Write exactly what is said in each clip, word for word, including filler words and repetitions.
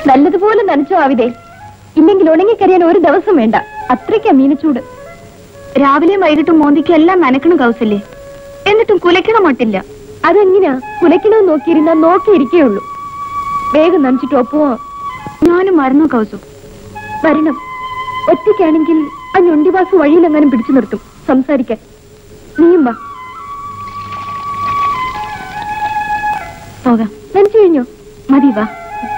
നല്ലതുപോലെ നനച്ചോ ആവിതേ. ഇല്ലെങ്കിൽ ഉണങ്ങിക്കരിയാൻ ഒരു ദിവസം വേണ്ട. അത്രയ്ക്കാ മീനച്ചൂട്. രാവിലെയും വൈകിട്ടും മോന്തിക്കും എല്ലാം നനക്കണം കൗസല്യേ. എന്നിട്ടും കുലയ്ക്കണം മട്ടില്ല. അതെങ്ങനെയാ? കുലയ്ക്കണമെന്ന് നോക്കിയിരുന്നാ നോക്കിയിരിക്കേയുള്ളൂ. വേഗം നനച്ചിട്ട് ഒപ്പമോ? ഞാനും മറന്നു കൗസു. വരണം. ഒറ്റയ്ക്കാണെങ്കിൽ ആ ഞൊണ്ടിവാസു വഴിയിലെങ്ങാനും പിടിച്ചു നിർത്തും സംസാരിക്കാൻ. നീയും വാ. പോകാം. നനച്ചു കഴിഞ്ഞോ? മതി, വാ.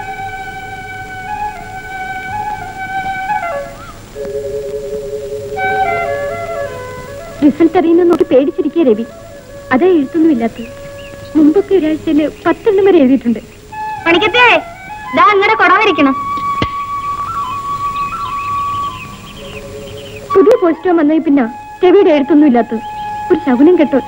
റിസൾട്ട് അറിയുന്ന നോക്കി പേടിച്ചിരിക്കുക രവി. അതാ എഴുത്തൊന്നുമില്ലാത്തത്. മുമ്പൊക്കെ ഒരാഴ്ചയില് പത്തെണ്ണം വരെ എഴുതിയിട്ടുണ്ട്. പണിക്കത്തേ ദാ അങ്ങനെ കൊടാതിരിക്കണം. പുതിയ പോസ്റ്റോ വന്നേ പിന്നെ രവിയുടെ എഴുത്തൊന്നും ഇല്ലാത്തത്. ഒരു ശകുനം കേട്ടോ.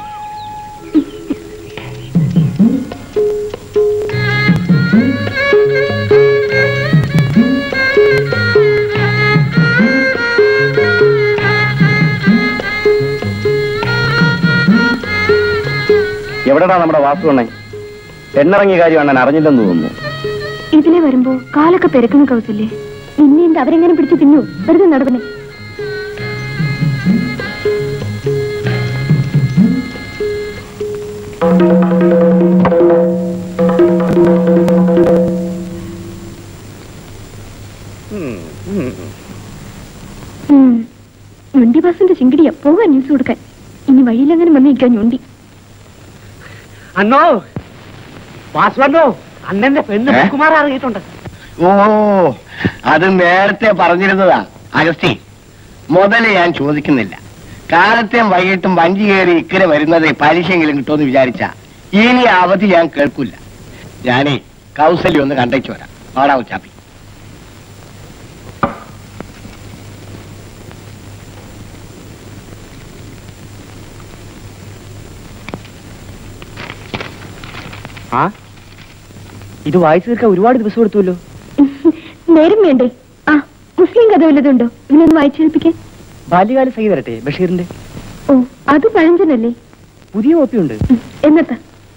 എവിടെടാ നമ്മുടെ വാസുവണ്ണൻ? എണ്ണിറങ്ങിയ കാര്യം അണ്ണൻ അറിഞ്ഞില്ലെന്ന് തോന്നുന്നു. ഇതിലെ വരുമ്പോ കാലൊക്കെ പെരക്കുന്ന കൗസല്ലേ. നിന്നെ എന്താ അവരെങ്ങനെ പിടിച്ചു തിന്നു? വെറുതെ നടവനെ. ഞൊണ്ടി ബസിന്റെ ചിങ്കിടിയാ പോകാൻ ന്യൂസ് കൊടുക്കാൻ. ഇനി വഴിയിലെങ്ങനെ വന്നിരിക്കാൻ ഞൊണ്ടി. അന്നോ വാസുവന്നോ, അണ്ണന്റെ പെണ്ണ് കുമാർ അറിയിട്ടുണ്ട്. ഓ, അത് നേരത്തെ പറഞ്ഞിരുന്നതാ അഗസ്റ്റി. മുതല് ഞാൻ ചോദിക്കുന്നില്ല. കാലത്തെയും വൈകിട്ടും വഞ്ചി കയറി ഇക്കരെ വരുന്നത് പലിശയെങ്കിലും കിട്ടുമെന്ന് വിചാരിച്ച ഇനി അവധി ഞാൻ കേൾക്കില്ല. ഞാനേ കൗസല്യം ഒന്ന് കണ്ടേച്ചു വരാം. വാടാ ഉച്ചാപ്പി. ആ, ഇത് വായിച്ചു തീർക്കാൻ ഒരുപാട് ദിവസം എടുത്തുവല്ലോ. നേരം വേണ്ടേ? ആ, മുസ്ലിം കഥ വല്ലതുണ്ടോ ഇവനൊന്ന് വായിച്ചു കേൾപ്പിക്കാൻ? ബാല്യകാല സഖി വരട്ടെ, ബഷീറിന്റെ. ഓ, അത് പഴഞ്ചനല്ലേ? പുതിയ കോപ്പിയുണ്ട്. എന്നത്താ?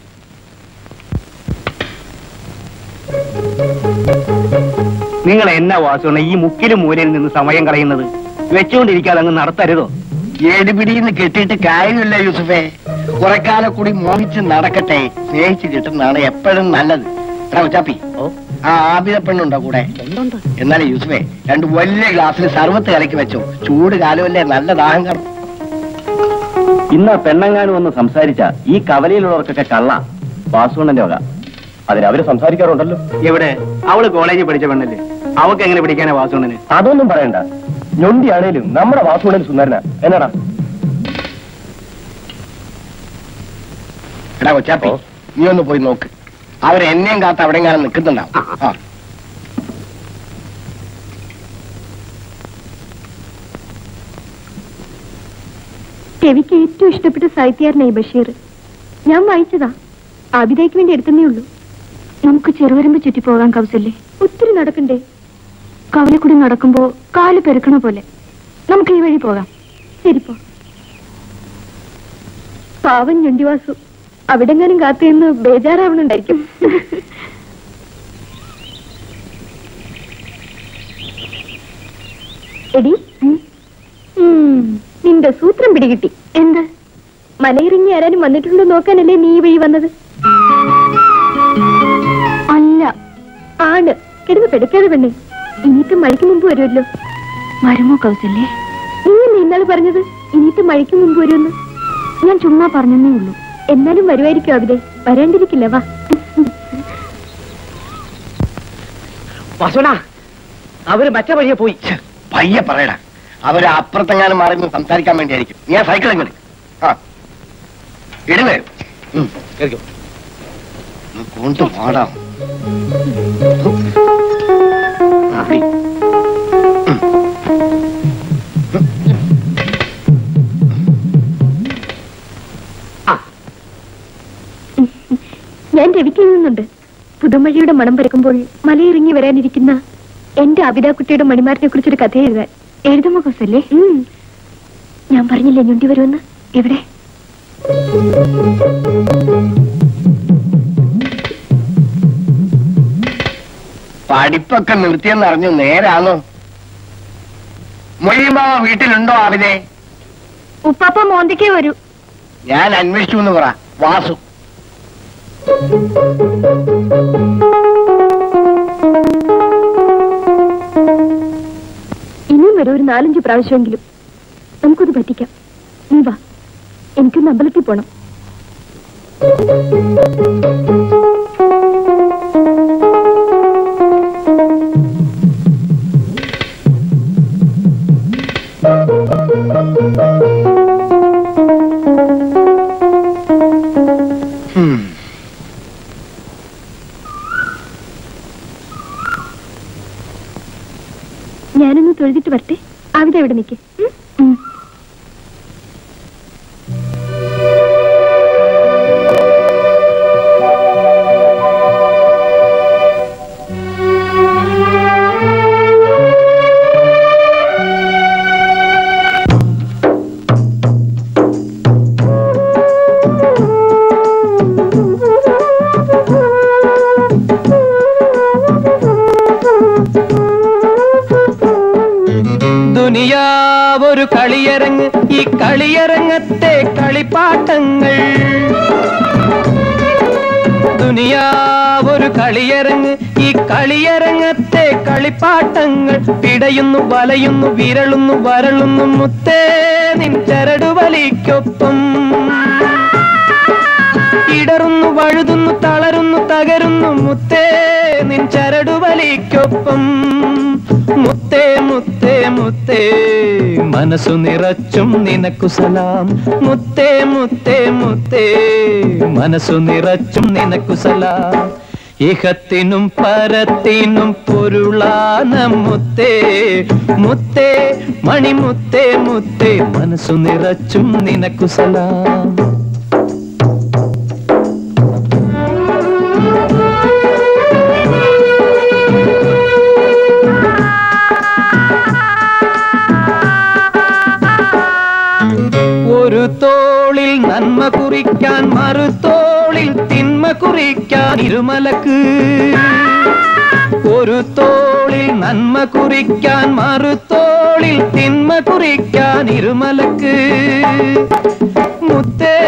നിങ്ങൾ എന്നാ വാസുവണ്ണ ഈ മുക്കിലും മൂലയിൽ നിന്ന് സമയം കളയുന്നത്? വെച്ചുകൊണ്ടിരിക്കാതെ അങ്ങ് നടത്തരുതോ? ഏടുപിടിന്ന് കെട്ടിയിട്ട് കാര്യമില്ല യൂസുഫേ. കുറെ കാലം കൂടി മോഹിച്ച് നടക്കട്ടെ. സ്നേഹിച്ച് കിട്ടുന്നതാണ് എപ്പോഴും നല്ലത്. എടാ ഉച്ചാപ്പി, ആ ആബിദ പെണ്ണുണ്ടോ കൂടെ? എന്നാലേ യൂസുഫേ രണ്ട് വലിയ ഗ്ലാസ്സിൽ സർവത്ത് കലക്കി വെച്ചോ. ചൂട് കാലമല്ലേ, നല്ല ദാഹം കാണും. ഇന്ന് പെണ്ണങ്ങാനും ഒന്ന് സംസാരിച്ച ഈ കവലയിലുള്ളവർക്കൊക്കെ കള്ള വാസുവണ്ണന്റെ വക. അതിന് അവര് സംസാരിക്കാറുണ്ടല്ലോ. എവിടെ? അവള് കോളേജിൽ പഠിച്ച പെണ്ണല്ലേ, അവക്ക് എങ്ങനെ പിടിക്കാനാ വാസുവണ്ണന്? അതൊന്നും പറയണ്ട. ഞൊണ്ടിയാണേലും നമ്മുടെ വാസുവണ്ണൻ സുന്ദരനാ. എന്നാടാ? എടാ കൊച്ചാപ്പി, നീ ഒന്ന് പോയി നോക്ക്. അവരെന്നെയും കാത്ത് അവിടെ കാണാൻ നിൽക്കുന്നുണ്ടാവും. ആ, രവിക്ക് ഏറ്റവും ഇഷ്ടപ്പെട്ട സാഹിത്യകാരനായി ബഷീർ. ഞാൻ വായിച്ചതാ. ആബിദയ്ക്ക് വേണ്ടി എടുത്തന്നേ ഉള്ളൂ. നമുക്ക് ചെറുവരമ്പ് ചുറ്റി പോകാൻ കൗസല്യേ. ഒത്തിരി നടക്കണ്ടേ? കവലക്കൂടി നടക്കുമ്പോ കാല് പെരുക്കണ പോലെ. നമുക്ക് ഈ വഴി പോകാം. ശരിപ്പോ. പാവൻ ഞൊണ്ടിവാസു അവിടെങ്ങാനും കാത്തുനിന്ന് ബേജാറാവണുണ്ടായിരിക്കും. എടി, നിന്റെ സൂത്രം പിടികിട്ടി. എന്ത്? മലയിറങ്ങി ആരാനും വന്നിട്ടുണ്ടോ നോക്കാനല്ലേ നീ ഈ വഴി വന്നത്? അല്ല, ആണ്. കിടന്ന് പെടുക്കാതെ പെണ്ണേ. ഇനിയിട്ട് മഴയ്ക്ക് മുമ്പ് വരുമല്ലോ. വരുമോ കൗസല്യേ? നീ ഇന്നാള് പറഞ്ഞത് ഇനിയിട്ട് മഴയ്ക്ക് മുമ്പ് വരുമെന്ന്. ഞാൻ ചുമ്മാ പറഞ്ഞേ ഉള്ളൂ. എന്നാലും വരുമായിരിക്കും അവിടെ. വരാണ്ടിരിക്കില്ല. വാ. വാസുവണ്ണ, അവര് മറ്റേ വഴിയെ പോയി. പയ്യെ പറയടാ. അവര് അപ്പുറത്തെങ്ങാനും മാറി സംസാരിക്കാൻ വേണ്ടിയായിരിക്കും. ഞാൻ സൈക്കിൾ എങ്ങനെ? ആ, ഇടുവേ കൊണ്ട് പാടാം. ഞാൻ രവിക്ക് എഴുതുന്നുണ്ട്. പുതുമഴയുടെ മണം പരക്കുമ്പോൾ മലയിറങ്ങി വരാനിരിക്കുന്ന എന്റെ അബിതാക്കുട്ടിയുടെ മണിമാരനെ കുറിച്ചൊരു കഥ എഴുതാൻ. എഴുതുമ്പോ കോസല്ലേ? ഞാൻ പറഞ്ഞില്ലേ ഞൊണ്ടി വരുമെന്ന്. എവിടെ? പഠിപ്പൊക്കെ നിർത്തിയെന്ന് അറിഞ്ഞു. നേരാണോ? മൊയ്യമാവ വീട്ടിലുണ്ടോ ആവിതെ? ഉപ്പാപ്പ മോന്തിക്കേ വരൂ. ഞാൻ അന്വേഷിച്ചു എന്ന് പറ. വാസു ഇനിയും വരും ഒരു നാലഞ്ച് പ്രാവശ്യമെങ്കിലും. നമുക്കത് പറ്റിക്കാം. നീ വാ, എനിക്കൊന്ന് അമ്പലത്തിൽ പോണം. ഞാനൊന്ന് തൊഴുതിട്ട് വരട്ടെ. അവിടെ എവിടെ നിൽക്കേ. ദുനിയാവൊരു കളിയരങ്ങ്, ഈ കളിയരങ്ങത്തെ കളിപ്പാട്ടങ്ങൾ. ദുനിയാവൊരു കളിയരങ്ങ്, ഈ കളിയരങ്ങത്തെ കളിപ്പാട്ടങ്ങൾ. പിടയുന്നു, വലയുന്നു, വിരളുന്നു, വരളുന്നു മുത്തേ നിൻ ചരടുവലിക്കൊപ്പം. ഇടറുന്നു, വഴുതുന്നു, തളരുന്നു, തകരുന്നു മുത്തേ നിൻ ചരടുവലിക്കൊപ്പം. മുത്തേ മുത്തേ മുത്തേ മനസ്സു നിറച്ചും നിനക്കു സലാം. മുത്തേ മുത്തേ മുത്തേ മനസ്സു നിറച്ചും നിനക്കു സലാം. ഇഹത്തിനും പരത്തിനും പൊരുളാന മുത്തേ മുത്തേ മണിമുത്തേ മുത്തേ മനസ്സു നിറച്ചും നിനക്കു സലാം. ഒരു തോളിൽ നന്മ കുറിക്കാൻ മറുതോളിൽ തിന്മ കുറിക്കാൻ ഇരുമലക്ക്. ഒരു തോളിൽ നന്മ കുറിക്കാൻ മറുതോളിൽ തിന്മ കുറിക്കാൻ ഇരുമലക്ക്. മുത്തേ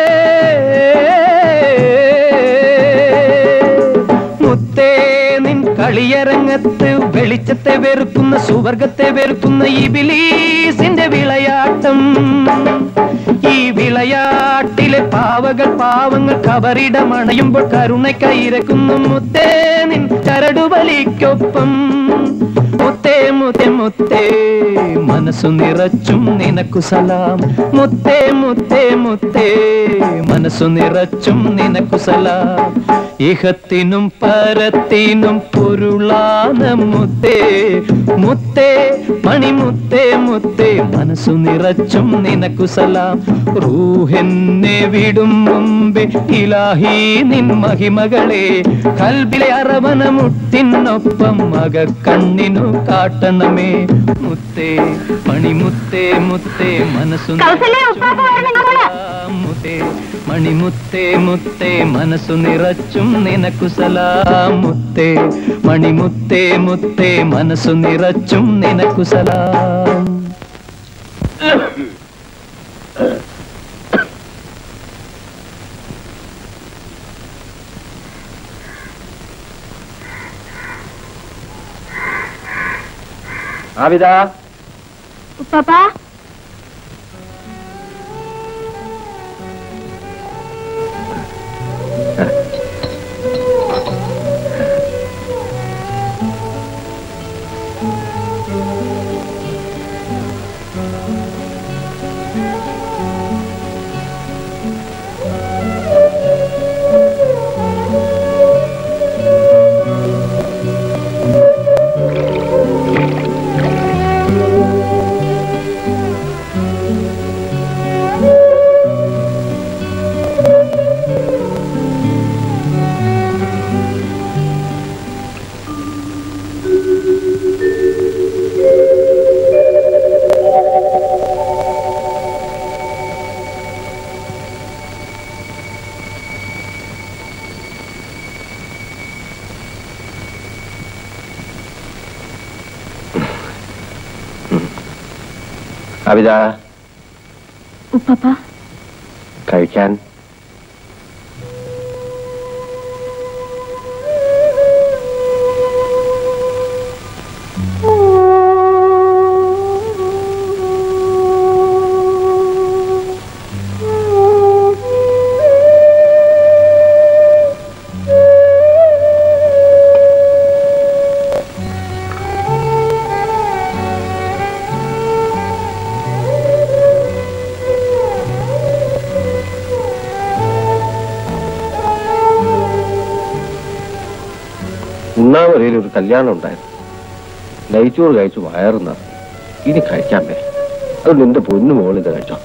മുത്തേ നിൻ കളിയരങ്ങത്ത് വെളിച്ചത്തെ വെറുക്കുന്ന സുവർഗത്തെ വെറുക്കുന്ന ഇബിലീസിന്റെ വിളയാട്ടം. ഈ വിളയാട്ടിലെ പാവകൾ പാവങ്ങൾ കബറിടമണയുമ്പോൾ കരുണക്കൈരക്കുന്നു മുത്തേ നിൻ ചരടുവലിക്കൊപ്പം. മുത്തേ മുത്തേ മുത്തേ മനസ്സു നിറച്ചും നിനക്കു സലാം. മുത്തേ മുത്തേ മുത്തേ മനസ്സു നിറച്ചും നിനക്കു സലാം. ഇഹത്തിനും പരത്തിനും പൊരുളാന മുത്തേ മുത്തേ മണിമുത്തേ മുത്തേ മനസ്സു നിറച്ചും നിനക്കു സലാം. റൂഹെന്നെ വിടും മുമ്പേ ഇലാഹി നിൻ മഹിമകളെ കൽബിലെ അറവന മുട്ടിനൊപ്പം മക കണ്ണിനു കാട്ടണമേ. മുത്തേ മണിമുത്തേ മുത്തേ മനസ്സു മുത്തേ മണിമുത്തേ മുത്തേ മനസ്സു നിറച്ചും നിനക്കു സലാം. മുത്തേ മണിമുത്തേ മുത്തേ മനസ്സു നിറച്ചും നിനക്കു സലാം. ആവിദ, ഉപ്പാപ്പാ അബിത, ഉപ്പപ്പ കഴിക്കാൻ. ഉണ്ണാമലയിൽ ഒരു കല്യാണം ഉണ്ടായിരുന്നു. നെയ്ച്ചോറ് കഴിച്ചു വയറ് നിറഞ്ഞു. ഇനി കഴിക്കാൻ പറ്റും. അത് നിന്റെ പൊന്നു മോളിത് കഴിച്ചോ.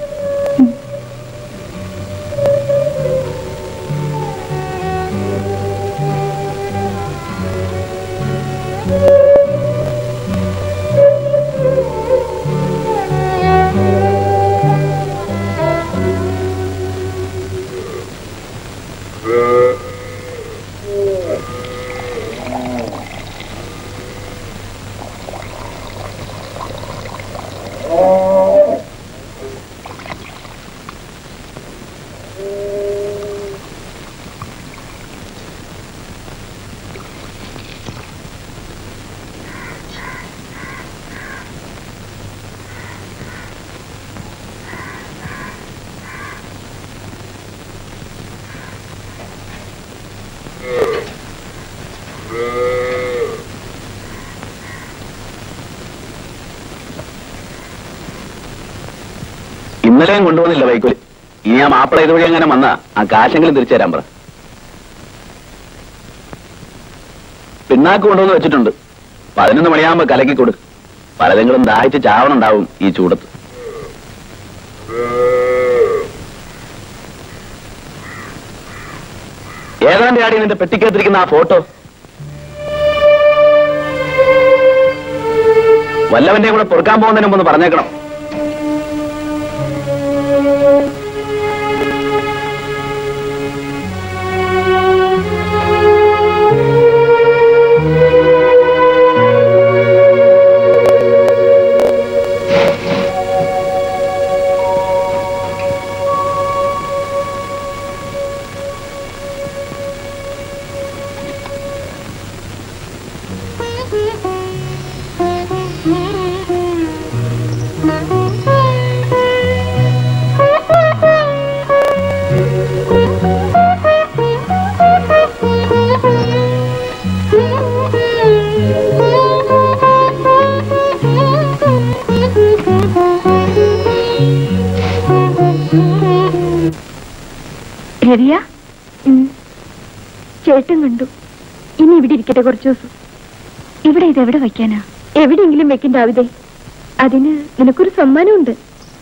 ഇന്നലെയും കൊണ്ടുവന്നില്ല വൈക്കോല്. ഇനി ആ മാപ്പിള ഇതുവഴി അങ്ങനെ വന്നാ ആ കാശെങ്കിലും തിരിച്ചു തരാൻ പറ. പിണ്ണാക്ക് കൊണ്ടുവന്ന് വെച്ചിട്ടുണ്ട്. പതിനൊന്ന് മണിയാകുമ്പോ കലക്കി കൊടു. പലതെങ്കിലും ദാഹിച്ച് ചാവണുണ്ടാവും ഈ ചൂടത്ത്. ഏതാണ്ട് ആടി നിന്റെ പെട്ടിക്കകത്തിരിക്കുന്ന ആ ഫോട്ടോ വല്ലവന്റെ കൂടെ പൊറുക്കാൻ പോകുന്നതിന് മുമ്പ് പറഞ്ഞേക്കണം. രവിയ, ചേട്ടൻ കണ്ടു. ഇനി ഇവിടെ ഇരിക്കട്ടെ കുറച്ചു ദിവസം. ഇവിടെ ഇത് എവിടെ വയ്ക്കാനാ? എവിടെയെങ്കിലും വെക്കണ്ട ആവിതേ. അതിന് നിനക്കൊരു സമ്മാനമുണ്ട്.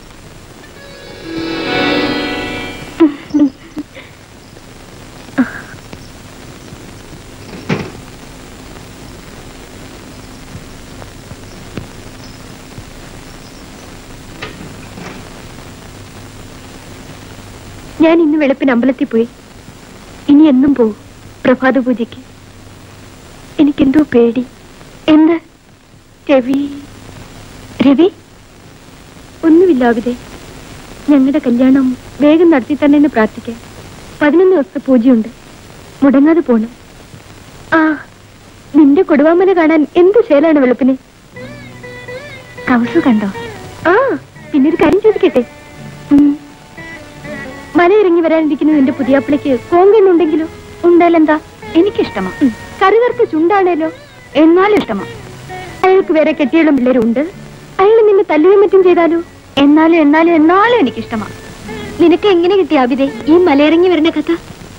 ഞാൻ ഇന്ന് വെളുപ്പിന് അമ്പലത്തിൽ പോയി. ഇനി എന്നും പോവും പ്രഭാത പൂജയ്ക്ക്. എനിക്കെന്തോ പേടി. എന്ത്? രവി രവി ഒന്നുമില്ല അവിതേ. ഞങ്ങളുടെ കല്യാണം വേഗം നടത്തി തന്നെ എന്ന് പ്രാർത്ഥിക്കാം. പതിനൊന്ന് ദിവസത്തെ പൂജയുണ്ട്. മുടങ്ങാതെ പോണം. ആ, നിന്റെ കൊടുവാമല കാണാൻ എന്ത് ശേലാണ് വെളുപ്പിന്. കൗസു കണ്ടോ? ആ, പിന്നൊരു കാര്യം ചോദിക്കട്ടെ. മലയിറങ്ങി വരാനിരിക്കുന്ന നിന്റെ പുതിയാപ്പിളയ്ക്ക് കോങ്കണ്ണുണ്ടെങ്കിലോ? ഉണ്ടാലെന്താ? എനിക്കിഷ്ടമാ. കറിവർക്ക് ചുണ്ടാണേലോ? എന്നാലും ഇഷ്ടമാ. അയാൾക്ക് വേറെ കെട്ടിയുള്ള പിള്ളേരുണ്ട്. അയാൾ നിന്നെ തല്ലുകയും മറ്റും ചെയ്താലോ? എന്നാലും എന്നാലും എന്നാലും എനിക്കിഷ്ടമാ. നിനക്ക് എങ്ങനെ കിട്ടിയ അബിതേ ഈ മലയിറങ്ങി വരുന്ന കഥ?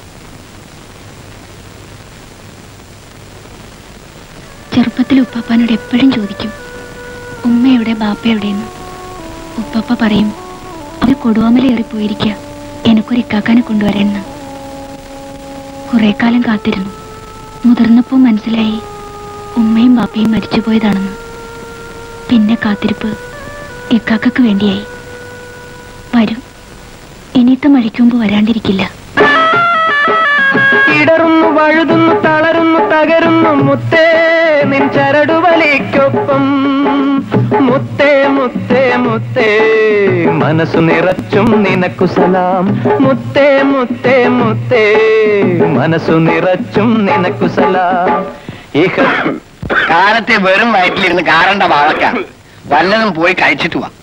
ചെറുപ്പത്തിൽ ഉപ്പാപ്പാനോട് എപ്പോഴും ചോദിക്കും, ഉമ്മയുടെ ബാപ്പയുടെയെന്ന്. ഉപ്പാപ്പ പറയും, അവർ കൊടുവാമല ഏറിപ്പോയിരിക്കുക, എനക്കൊരു ഇക്കാക്കാനെ കൊണ്ടുവരണമെന്ന്. കുറെ കാലം കാത്തിരുന്നു. മുതിർന്നപ്പോ മനസ്സിലായി ഉമ്മയും ബാപ്പയും മരിച്ചുപോയതാണെന്ന്. പിന്നെ കാത്തിരിപ്പ് ഇക്കാക്കക്ക് വേണ്ടിയായി. വരും, ഇനിയത്തെ മഴയ്ക്കുമ്പ് വരാണ്ടിരിക്കില്ല. ഇടറുന്നു, വഴുതുന്നു, തളരുന്നു, തകരുന്നു മുത്തേ നിൻ ചരടുവലിക്കൊപ്പം. മുത്തേ മുത്തേ മുത്തേ മനസ്സു നിറച്ചും നിനക്കു സലാം. മുത്തേ മുത്തേ മുത്തേ മനസ്സു നിറച്ചും നിനക്കു സലാം. ഇഹ കാലത്തെ വെറും വയറ്റിലിരുന്ന് കാറണ്ട വാഴക്ക വല്ലതും പോയി കഴിച്ചിട്ട് വാ.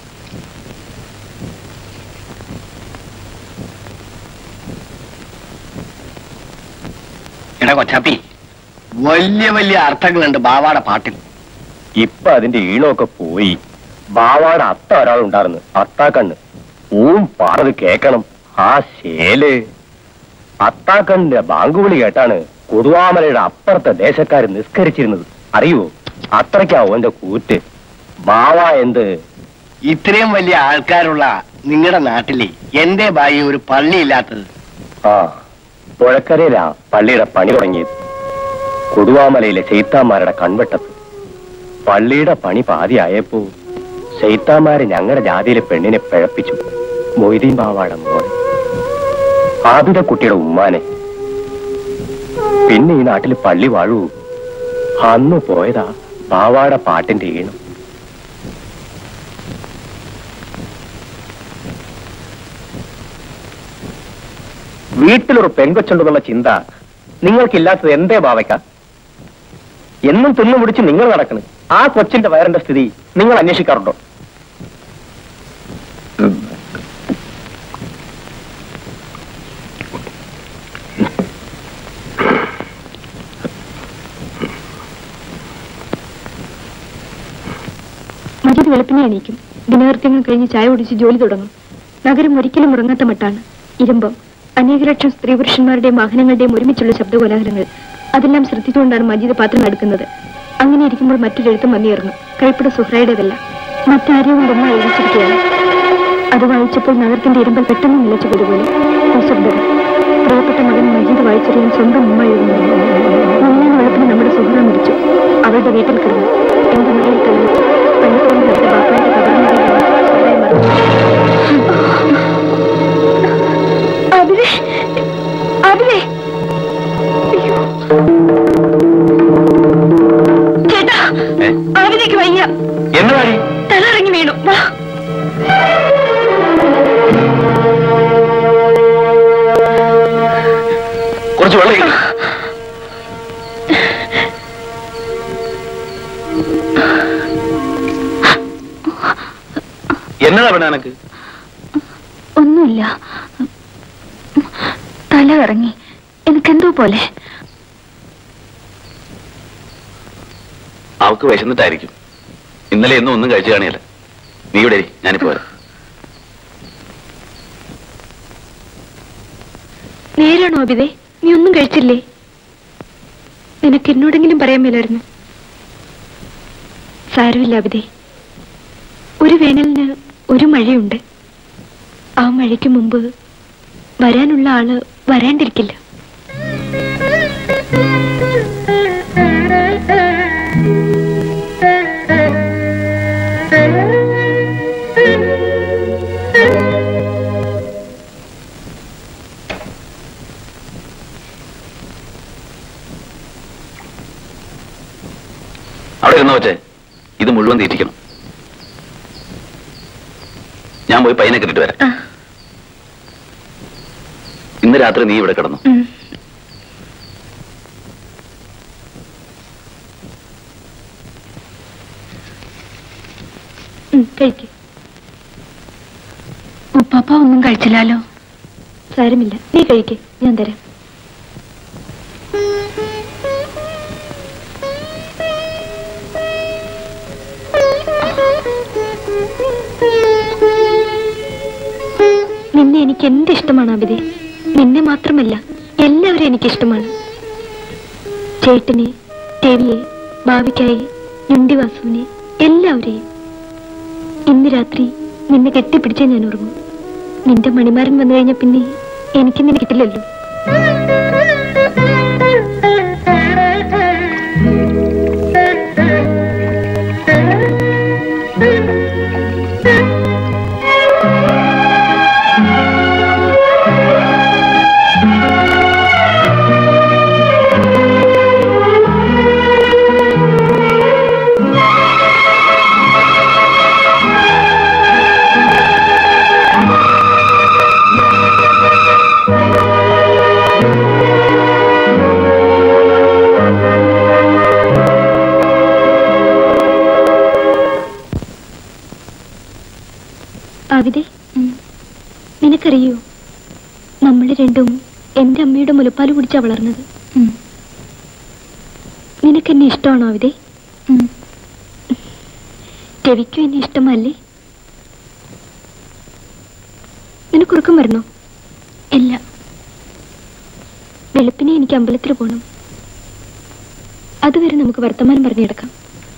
എടാ കൊച്ചാപ്പി, വലിയ വലിയ അർത്ഥങ്ങളുണ്ട് ബാവാടെ പാട്ടിൽ. ഇപ്പൊ അതിന്റെ ഈണമൊക്കെ പോയി. ബാവാടെ അത്ത ഒരാളുണ്ടായിരുന്നു, അത്താക്കണ്ണ്. ഊം പാറത് കേക്കണം. ആ ശേല് അത്താക്കണ്ണിന്റെ ബാങ്കുവിളി കേട്ടാണ് കൊടുവാമലയുടെ അപ്പുറത്തെ ദേശക്കാര് നിസ്കരിച്ചിരുന്നത്. അറിയോ? അത്രയ്ക്കാവും എന്റെ കൂറ്റ്. ബാവ എന്ത് ഇത്രയും വലിയ ആൾക്കാരുള്ള നിങ്ങളുടെ നാട്ടിലെ എന്തേ ബായി ഒരു പള്ളിയില്ലാത്തത്? ആ പുഴക്കരയിലാ പള്ളിയുടെ പണി തുടങ്ങിയത്. കൊടുവാമലയിലെ ചെയ്ത്താന്മാരുടെ കൺവെട്ടത്ത്. പള്ളിയുടെ പണി പാതിയായപ്പോ ചെയ്ത്താന്മാര് ഞങ്ങളുടെ ജാതിയിലെ പെണ്ണിനെ പിഴപ്പിച്ചു. മൊയ്തീൻ ബാവാടെ മോനെ, ആബിദ കുട്ടിയുടെ ഉമ്മാനെ. പിന്നെ ഈ നാട്ടിൽ പള്ളി വാഴൂ. അന്ന് പോയതാ ബാവാടെ പാട്ടിന്റെ ഈണം. വീട്ടിലൊരു പെങ്കൊച്ചുണ്ടെന്നുള്ള ചിന്ത നിങ്ങൾക്കില്ലാത്തത് എന്തേ ബാവയ്ക്ക? എന്നും തിന്നു പിടിച്ച് നിങ്ങൾ നടക്കണ്. ആ കൊച്ചിന്റെ വയറിന്റെ സ്ഥിതി നിങ്ങൾ അന്വേഷിക്കാറുണ്ടോ? മജീദ് വെളുപ്പിനെ എണീക്കും. ദിനകൃത്യങ്ങൾ കഴിഞ്ഞ് ചായ കുടിച്ച് ജോലി തുടങ്ങും. നഗരം ഒരിക്കലും ഉറങ്ങാത്ത മട്ടാണ്. ഇരുമ്പം, അനേക ലക്ഷം സ്ത്രീ പുരുഷന്മാരുടെയും വാഹനങ്ങളുടെയും ഒരുമിച്ചുള്ള ശബ്ദകോലാഹലങ്ങൾ, അതെല്ലാം ശ്രദ്ധിച്ചുകൊണ്ടാണ് മജീദ് പാത്രം എടുക്കുന്നത്. അങ്ങനെ ഇരിക്കുമ്പോൾ മറ്റൊരെഴുത്തും വന്നിറങ്ങും. കൈപ്പിട സുഹ്രയുടേതല്ല, മറ്റാരെയും കൊണ്ടൊന്നും എഴുതിച്ചിരിക്കുകയാണ്. അത് വായിച്ചപ്പോൾ നഗരത്തിന്റെ ഇരുമ്പൽ പെട്ടെന്ന് നിലച്ചു പോയതുപോലെ നിശബ്ദത. പ്രിയപ്പെട്ട മകൻ മജീദ് വായിച്ചറിയാൻ സ്വന്തം ഉമ്മ എഴുതുന്നു. മൂന്നാം വെളുപ്പിന് നമ്മുടെ സുഹ്ര മരിച്ചു. അവരുടെ വീട്ടിൽ കിടന്നു. എന്റെ മകയിൽ കല്ലിച്ചു. പള്ളിക്കൂടം നടത്ത ബാപ്പാന്റെ കബറിനടിയിൽ ചേട്ടാ, ആവിലേക്ക് വയ്യ. എന്നാടി തലറങ്ങി വീണു. കുറച്ച് വെള്ളം എന്നതാ വേണ എനക്ക്? ഒന്നുമില്ല, തല ഇറങ്ങി. എനിക്കെന്തോ പോലെ. അവക്ക് വിശന്നിട്ടായിരിക്കും. ഇന്നലെ എന്നും ഒന്നും കഴിച്ചു കാണിയല്ല. നീ ഇവിടെ ഞാനിപ്പോ വരാം. നേരാണോ അബിതേ? നീ ഒന്നും കഴിച്ചില്ലേ? നിനക്ക് എന്നോടെങ്കിലും പറയാൻ മേലായിരുന്നു. സാരമില്ല അബിതേ, ഒരു വേനലിന് ഒരു മഴയുണ്ട്. ആ മഴയ്ക്ക് മുമ്പ് വരാനുള്ള ആള് വരാണ്ടിരിക്കില്ല. അവിടെ ഇരുന്നോ വെച്ചേ, ഇത് മുഴുവൻ തീറ്റിക്കണം. ഞാൻ പോയി പയ്യനെ കിട്ടിട്ട് വരാം. ഇന്ന് രാത്രി നീ ഇവിടെ കിടന്നു. ഉപ്പാപ്പ ഒന്നും കഴിച്ചില്ലാലോ. സാരമില്ല, നീ കഴിക്കേ, ഞാൻ തരാം. നിന്നെ എനിക്ക് എന്ത് ഇഷ്ടമാണ് അബിതേ. നിന്നെ മാത്രമല്ല, എല്ലാവരും എനിക്കിഷ്ടമാണ്. ചേട്ടനെ, ദേവിയെ, ഭാവിക്കായി, ഞുണ്ടിവാസുവിനെ, എല്ലാവരെയും. ഇന്ന് രാത്രി നിന്നെ കെട്ടിപ്പിടിച്ചേ ഞാൻ ഉറങ്ങും. നിന്റെ മണിമാരൻ വന്നു കഴിഞ്ഞ പിന്നെ എനിക്ക് നിന്നെ കിട്ടില്ലല്ലോ. ആവിദേ, നിനക്കറിയോ, നമ്മൾ രണ്ടും എന്റെ അമ്മയുടെ മുലപ്പാൽ കുടിച്ചാ വളർന്നത്. നിനക്കെന്നെ ഇഷ്ടമാണോ ആവിദേ? രവിക്കും എന്നെ ഇഷ്ടമല്ലേ? നിനക്കുറക്കം വരണോ? ഇല്ല. വെളുപ്പിനെ എനിക്ക് അമ്പലത്തിൽ പോകണം. അതുവരെ നമുക്ക് വർത്തമാനം പറഞ്ഞു കിടക്കാം.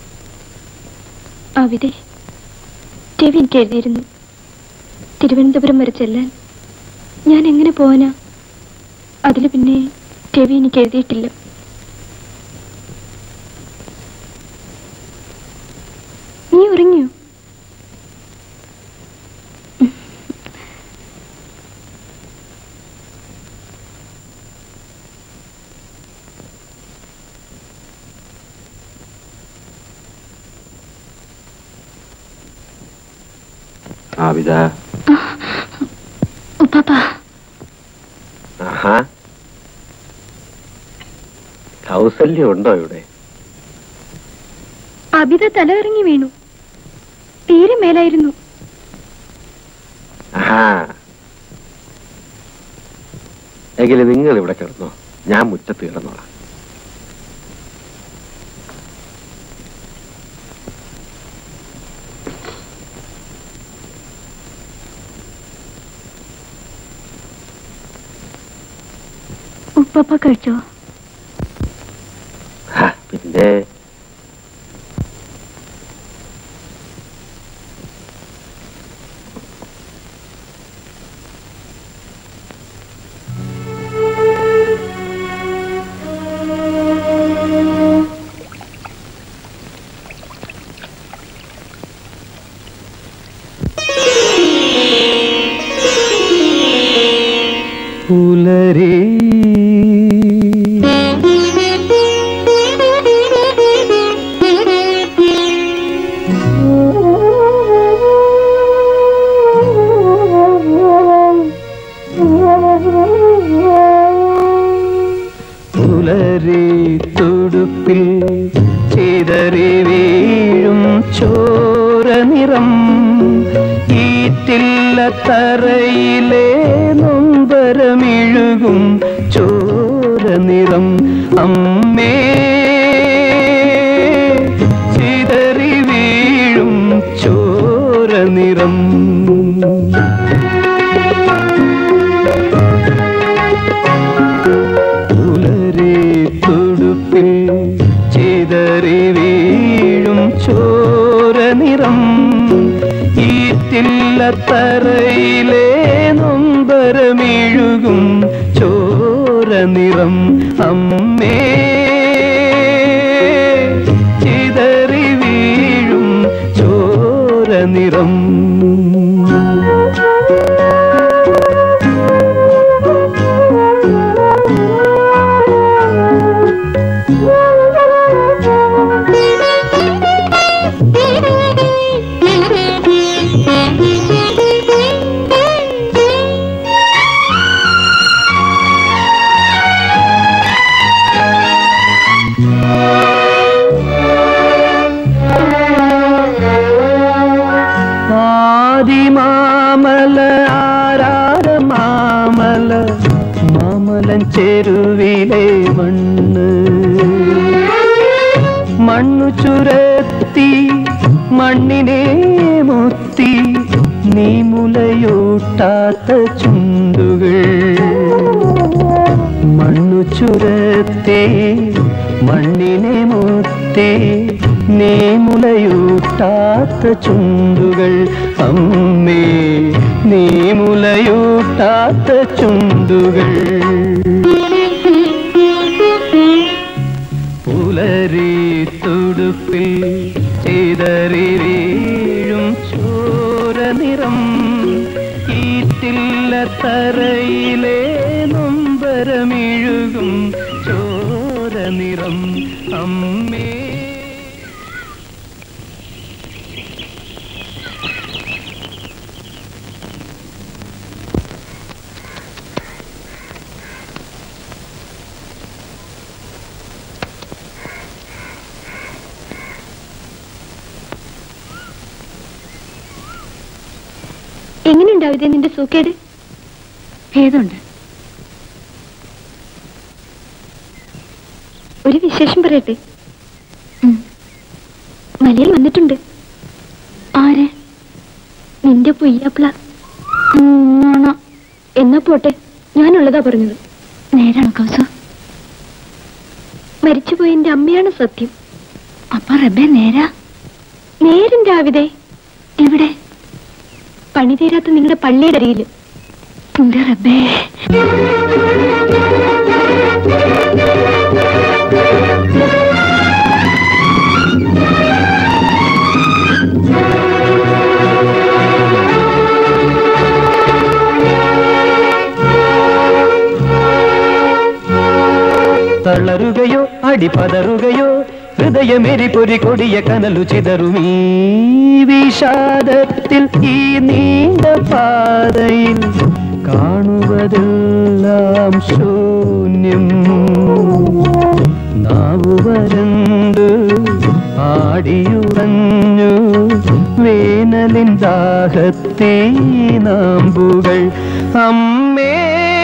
ആവിദേ, രവി എനിക്ക് എഴുതിയിരുന്നു, തിരുവനന്തപുരം വരെ ചെല്ലാൻ. ഞാൻ എങ്ങനെ പോവാനാ? അതിൽ പിന്നെ രവി എനിക്ക് എഴുതിയിട്ടില്ല. നീ ഉറങ്ങിയോ? ആവിദ. ഉപ്പാപ്പാ. ആഹാ, കൗസല്യം ഉണ്ടോ ഇവിടെ? അബിത തലകറങ്ങി വീണു. തീരെ മേലായിരുന്നു. ആഹാ, എങ്കിലും നിങ്ങൾ ഇവിടെ കിടന്നോ, ഞാൻ മുറ്റത്ത് കിടന്നോളാം. ഉപ്പ കഴിച്ചോ? പിന്നെ പുലരി പുലരി തുടുപ്പിൽ ചിതറി വീഴും ചോര നിറം ഈറ്റില്ല തറയിലെ നൊമ്പരമിഴുകും ചോര നിറം അമ്മേ ചിതറി വീഴും ചോര നിറം പുലരി തുടുപ്പിൽ ചിതറി വീഴും ചോര നിറം ഈറ്റില്ല തറയിലെ നൊമ്പരമിഴുകും ചോര നിറം അമ്മേ ചിതറി വീഴും ചോര നിറം മാമല ആരാര മാമല മാമലൻ ചെരുവിലെ മണ്ണ് മണ്ണു ചുരത്തി മണ്ണിനെ മുത്തി നീ മുലയൂട്ടാത്ത ചുണ്ടുകൾ മണ്ണു ചുരത്തി മണ്ണിനെ മുത്തി നീ മുലയൂട്ടാത്ത ചുണ്ടുകൾ അമ്മേ നീ മുലയൂട്ടാത്ത ചുണ്ടുകൾ പുലരി തുടുപ്പിൽ ചിതറി വീഴും ചോര നിറം ഈറ്റില്ല തറയിലെ നൊമ്പരമിഴുകും ചോര നിറം അമ്മേ. എങ്ങനെയുണ്ടാവിതേ നിന്റെ സൂക്കേട്? ഭേദമുണ്ട്. ഒരു വിശേഷം പറയട്ടെ. മലയിൽ വന്നിട്ടുണ്ട്. ആര്? നിന്റെ പൊയ്യാപ്പിള. എന്നാ പോട്ടെ, ഞാനുള്ളതാ പറഞ്ഞത്. നേരാണോ കൗസ? മരിച്ചുപോയ എന്റെ അമ്മയാണ് സത്യം. അപ്പൊ റബ്ബെ നേരാ? നേരും രാവിലെ. എവിടെ? പണി തീരാത്ത നിങ്ങളുടെ പള്ളിയുടെ അരിയില്. എന്റെ റബ്ബേ. തളരുകയോ അടിപതറുകയോ ഹൃദയമെരി പൊരി കൊടിയ കനലു ചിതറുമീ വിഷാദത്തിൽ ഈ നീണ്ട പാതയിൽ കാണുവതെല്ലാം ശൂന്യം. നാവുവരണ്ട് ആടിയുറഞ്ഞു വേനലിൻ ദാഹത്തേ നാമ്പുകൾ. അമ്മേ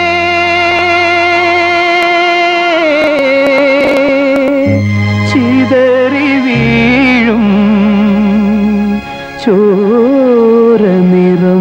ചിതറി വീഴും ചോര നിറം.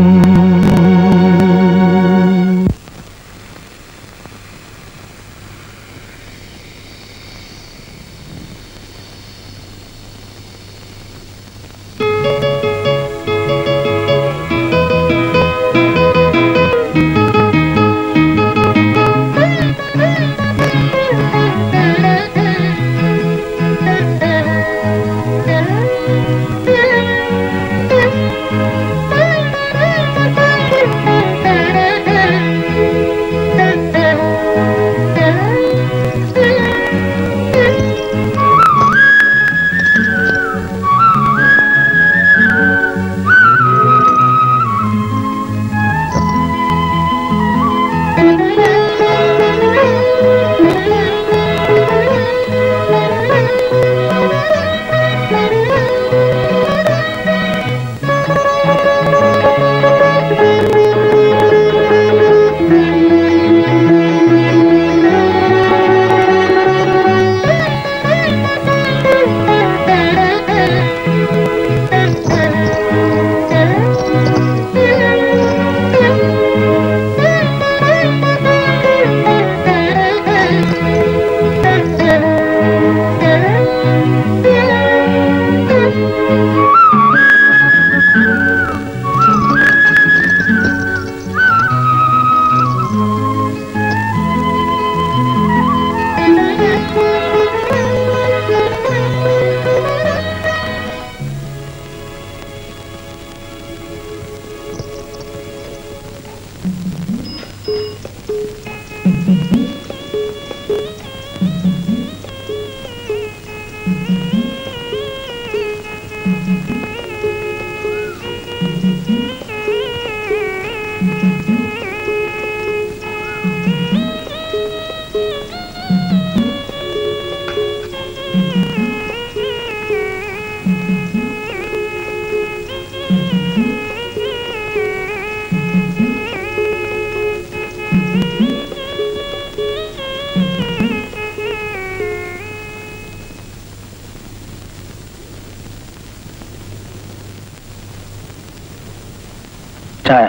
ചായ.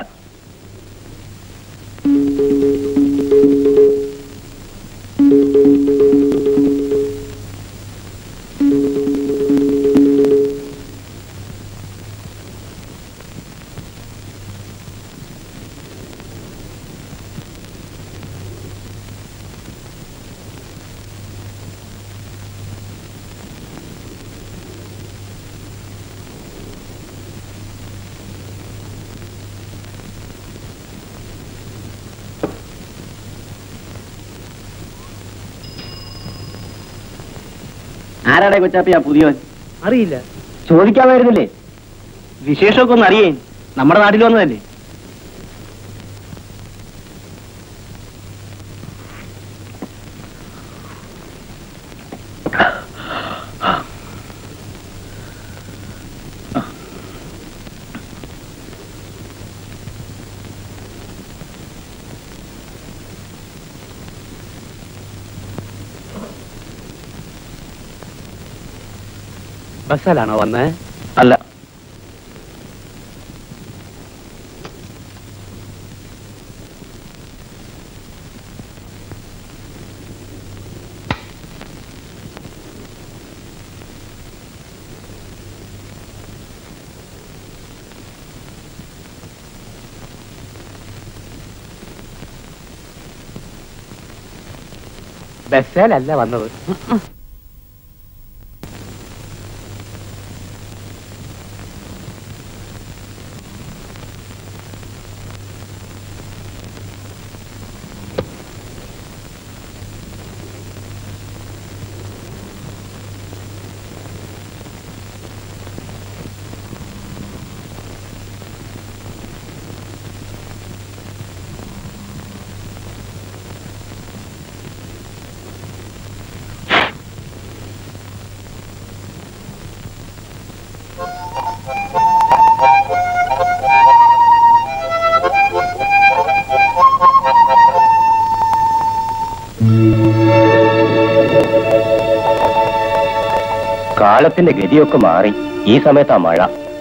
ആരാടെ കൊച്ചാപ്പിയാ പുതിയവൻ? അറിയില്ല. ചോദിക്കാമായിരുന്നില്ലേ? വിശേഷമൊക്കെ ഒന്ന് അറിയേ. നമ്മുടെ നാട്ടിൽ വന്നതല്ലേ. ബസ്സിലാണോ വന്നേ? അല്ല, ബസ്സിലല്ല വന്നത്. കാലത്തിന്റെ ഗതിയൊക്കെ മാറി. ഈ സമയത്താ മഴ.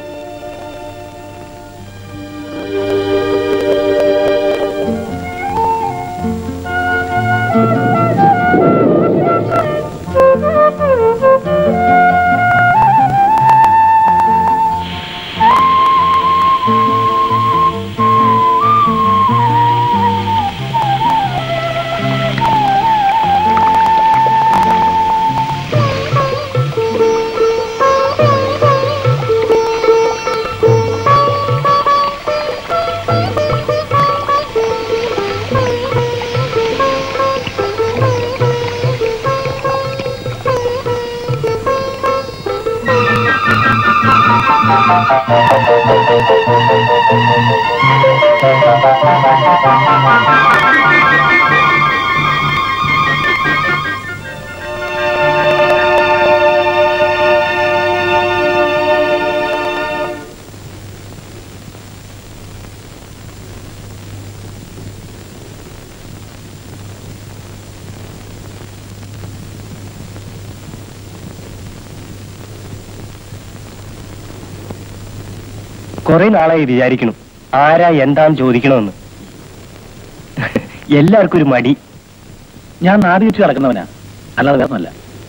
കുറെ നാളായി വിചാരിക്കണം ആരാ എന്താന്ന് ചോദിക്കണമെന്ന്. എല്ലാവർക്കും ഒരു മടി. ഞാൻ നാട് ചുറ്റി നടക്കുന്നവനാ, അല്ലാതെ വേറൊന്നുമല്ല.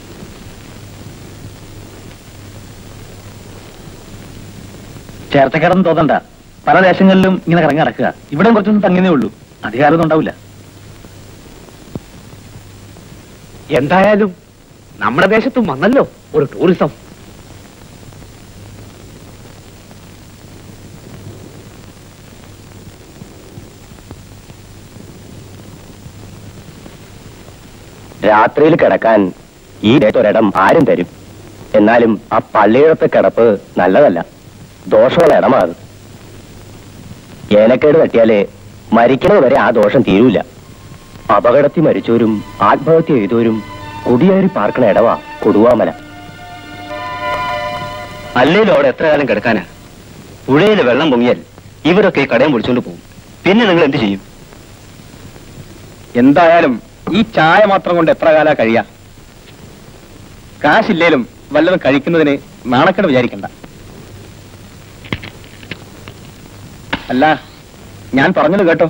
ചേർത്തക്കടന്ന് തോന്നണ്ട, പല ദേശങ്ങളിലും ഇങ്ങനെ കറങ്ങി നടക്കുക. ഇവിടെ കുറച്ചൊന്നും തങ്ങിയേ ഉള്ളൂ, അധികാരമൊന്നും ഉണ്ടാവില്ല. എന്തായാലും നമ്മുടെ ദേശത്തും വന്നല്ലോ ഒരു ടൂറിസം. രാത്രിയിൽ കിടക്കാൻ ഈ ഒരിടം ആരും തരും. എന്നാലും ആ പള്ളിയിടത്തെ കിടപ്പ് നല്ലതല്ല, ദോഷമുള്ള ഇടമാകും. ഏനക്കേട് തട്ടിയാലേ മരിക്കണത് വരെ ആ ദോഷം തീരൂല. അപകടത്തിൽ മരിച്ചവരും ആത്മഹത്യ ചെയ്തവരും കുടിയേറി പാർക്കണ ഇടവാ കൊടുവാമല. അല്ലേലും അവിടെ എത്ര കാലം കിടക്കാനാ? പുഴയില് വെള്ളം പൊങ്ങിയാൽ ഇവരൊക്കെ ഈ കടയും പൊളിച്ചോണ്ട് പോകും. പിന്നെ നിങ്ങൾ എന്ത് ചെയ്യും? എന്തായാലും ഈ ചായ മാത്രം കൊണ്ട് എത്ര കാലാ കഴിയാ? കാശില്ലേലും വല്ലതും കഴിക്കുന്നതിന് നാണക്കേട് വിചാരിക്കണ്ട. അല്ല, ഞാൻ പറഞ്ഞത് കേട്ടോ.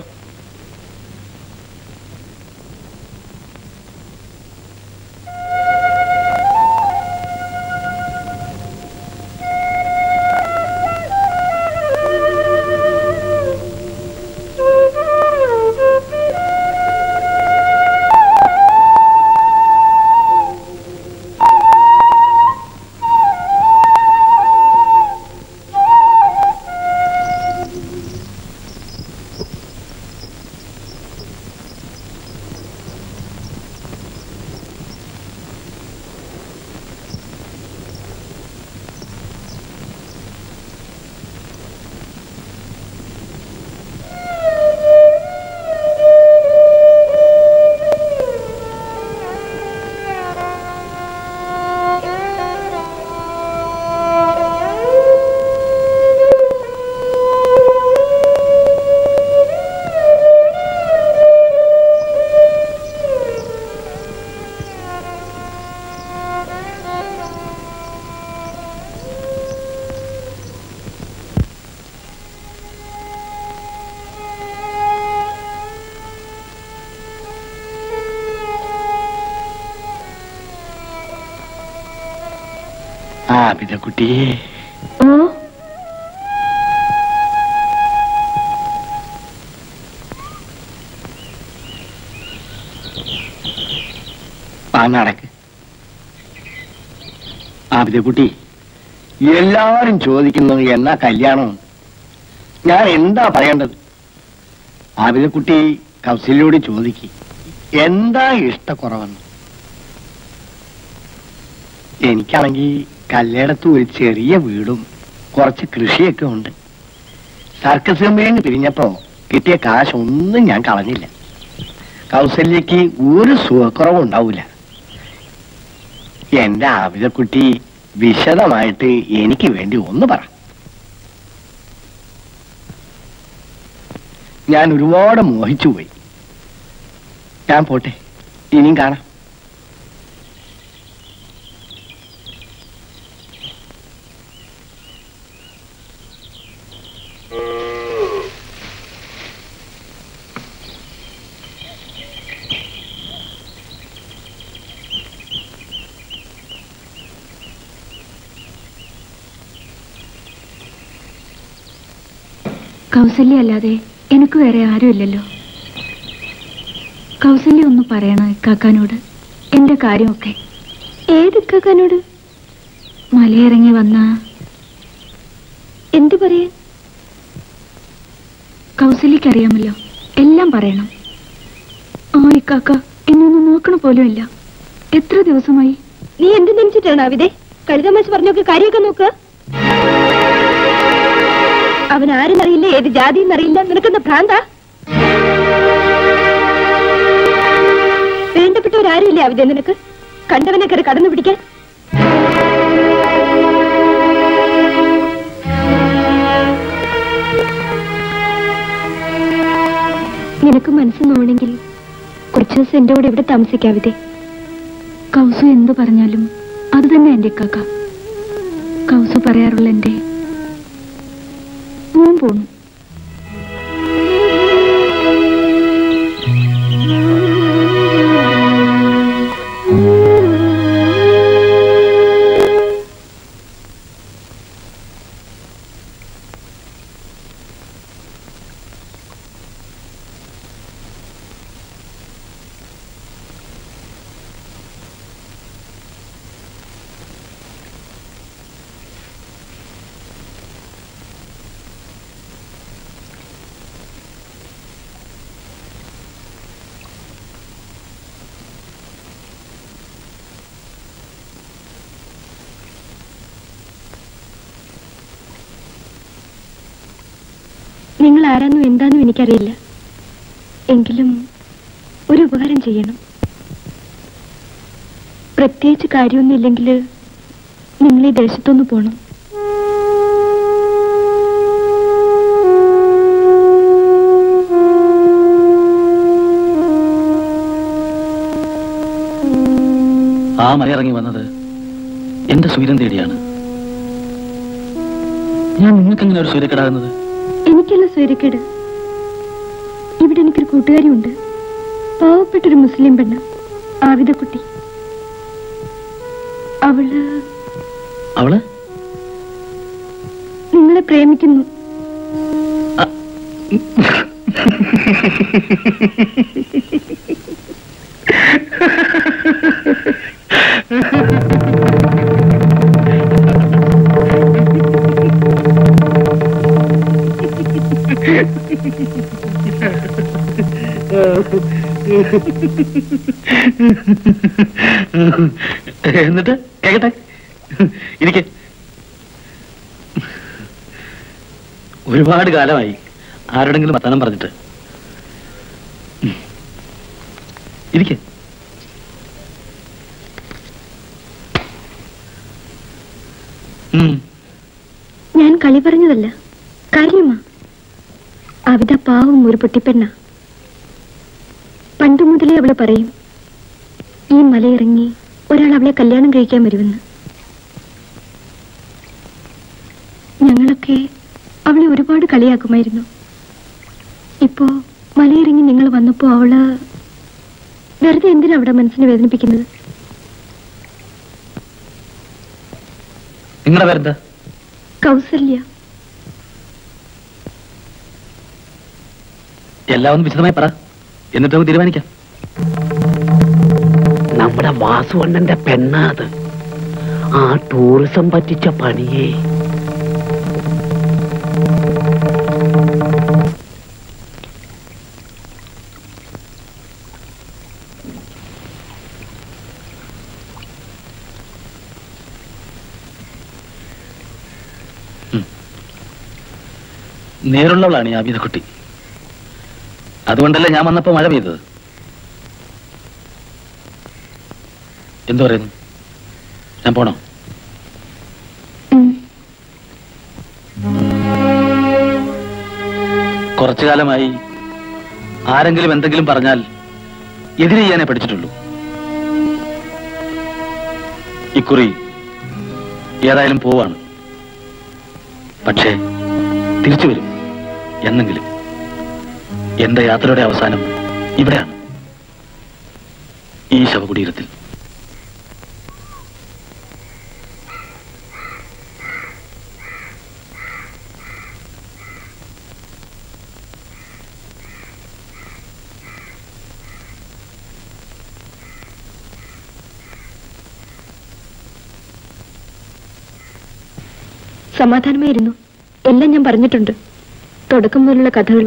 ആ പിതക്കുട്ടി. ഓ ആ നടക്ക്. ആ പിതക്കുട്ടി, എല്ലാവരും ചോദിക്കുന്നു എന്നാ കല്യാണം. ഞാൻ എന്താ പറയേണ്ടത്? ആ പിതക്കുട്ടി കൗസല്യോട് ചോദിക്ക് എന്താ ഇഷ്ടക്കുറവെന്ന്. എനിക്കാണെങ്കിൽ കല്ലേടത്ത് ഒരു ചെറിയ വീടും കുറച്ച് കൃഷിയൊക്കെ ഉണ്ട്. സർക്കസ് കമ്പനിയിൽ പിരിഞ്ഞപ്പോ കിട്ടിയ കാശ് ഒന്നും ഞാൻ കളഞ്ഞില്ല. കൗസല്യക്ക് ഒരു സുഖക്കുറവും ഉണ്ടാവില്ല. എന്റെ ആവിതക്കുട്ടി വിശദമായിട്ട് എനിക്ക് വേണ്ടി ഒന്ന് പറ. ഞാൻ ഒരുപാട് മോഹിച്ചു പോയി. ഞാൻ പോട്ടെ, ഇനിയും കാണാം. കൗസല്യ അല്ലാതെ എനിക്ക് വേറെ ആരുമില്ലല്ലോ. കൗസല്യ ഒന്ന് പറയണോ ഇക്കാക്കാനോട് എന്റെ കാര്യമൊക്കെ? ഏത് ഇക്കാക്കാനോട്? മലയിറങ്ങി വന്ന എന്തു പറയാൻ? കൗസല്യക്കറിയാമല്ലോ, എല്ലാം പറയണം. ആ ഇക്കാക്ക എന്നൊന്നും നോക്കണ പോലും ഇല്ല. എത്ര ദിവസമായി? നീ എന്ത് നെഞ്ചിട്ടാണ് അവിതെ? കഴുതമാശ് പറഞ്ഞൊക്കെ കാര്യമൊക്കെ നോക്കുക. അവൻ ആരെന്നറിയില്ല, ഏത് ജാതിയെന്നറിയില്ല. നിനക്കെന്താ ഭ്രാന്താ? വേണ്ടപ്പെട്ടവരാരുമില്ലേ അവിതെ നിനക്ക്? കണ്ടവനെ കയറി കടന്നു പിടിക്കാൻ. നിനക്ക് മനസ്സ് നോണെങ്കിൽ കുറച്ചു ദിവസം എന്റെ കൂടെ ഇവിടെ താമസിക്കാവിതെ. കൗസു എന്തു പറഞ്ഞാലും അത് തന്നെ എന്റെ കാക്ക. കൗസു പറയാറുള്ള എന്റെ ഞാൻ പോണു. നിങ്ങൾ ആരാന്നും എന്താന്നും എനിക്കറിയില്ല. എങ്കിലും ഒരു ഉപകാരം ചെയ്യണം. പ്രത്യേകിച്ച് കാര്യമൊന്നുമില്ലെങ്കിൽ നിങ്ങൾ ഈ ദേശത്തൊന്ന് പോണം. ആ മലയിറങ്ങി വന്നത് എന്റെ സൂര്യൻ തേടിയാണ്. ഞാൻ നിങ്ങൾക്ക് എങ്ങനെ ഒരു സൂര്യക്കെടാകുന്നത്? എനിക്കല്ല സ്വൈരക്കേട്. ഇവിടെ എനിക്കൊരു കൂട്ടുകാരിയുണ്ട്, പാവപ്പെട്ടൊരു മുസ്ലിം പെണ്ണ്, ആവിദക്കുട്ടി. അവള് അവള് നിങ്ങളെ പ്രേമിക്കുന്നു. എന്നിട്ട് കേക്കട്ടെ, ഇരിക്കെ. ഒരുപാട് കാലമായി ആരോടെങ്കിലും വർത്തമാനം പറഞ്ഞിട്ട്. ഇരിക്കെ. ഞാൻ കളി പറഞ്ഞതല്ല, കാര്യമാ. അവിത പാവം ഒരു പൊട്ടിപ്പെണ്ണ. പണ്ടു മുതലേ അവള് പറയും ഈ മലയിറങ്ങി ഒരാൾ അവളെ കല്യാണം കഴിക്കാൻ വരുമെന്ന്. ഞങ്ങളൊക്കെ അവളെ ഒരുപാട് കളിയാക്കുമായിരുന്നു. ഇപ്പോ മലയിറങ്ങി നിങ്ങൾ വന്നപ്പോ അവള് വെറുതെ എന്തിനാ അവിടെ മനസ്സിനെ വേദനിപ്പിക്കുന്നത്? നിങ്ങളുടെ പേരെന്താ? കൗസല്യ. എല്ലാം ഒന്ന് വിശദമായി പറ, എന്നിട്ട് നമുക്ക് തീരുമാനിക്കാം. നമ്മുടെ വാസുവണ്ണന്റെ പെണ്ണാത്. ആ ടൂറിസം പറ്റിച്ച പണിയേ. നേരുള്ളവളാണ് ഈ ആബിദക്കുട്ടി. അതുകൊണ്ടല്ലേ ഞാൻ വന്നപ്പോ മഴ പെയ്തത്. എന്തു പറയുന്നു? ഞാൻ പോണോ? കുറച്ചു കാലമായി ആരെങ്കിലും എന്തെങ്കിലും പറഞ്ഞാൽ എതിര് ചെയ്യാനേ പഠിച്ചിട്ടുള്ളൂ. ഇക്കുറി ഏതായാലും പോവാണ്. പക്ഷേ തിരിച്ചു വരും എന്നെങ്കിലും. എന്റെ യാത്രയുടെ അവസാനം ഇവിടെയാണ്, ഈ ശവകുടീരത്തിൽ. സമാധാനമായിരുന്നു. എല്ലാം ഞാൻ പറഞ്ഞിട്ടുണ്ട്, തുടക്കം മുതലുള്ള കഥകള്.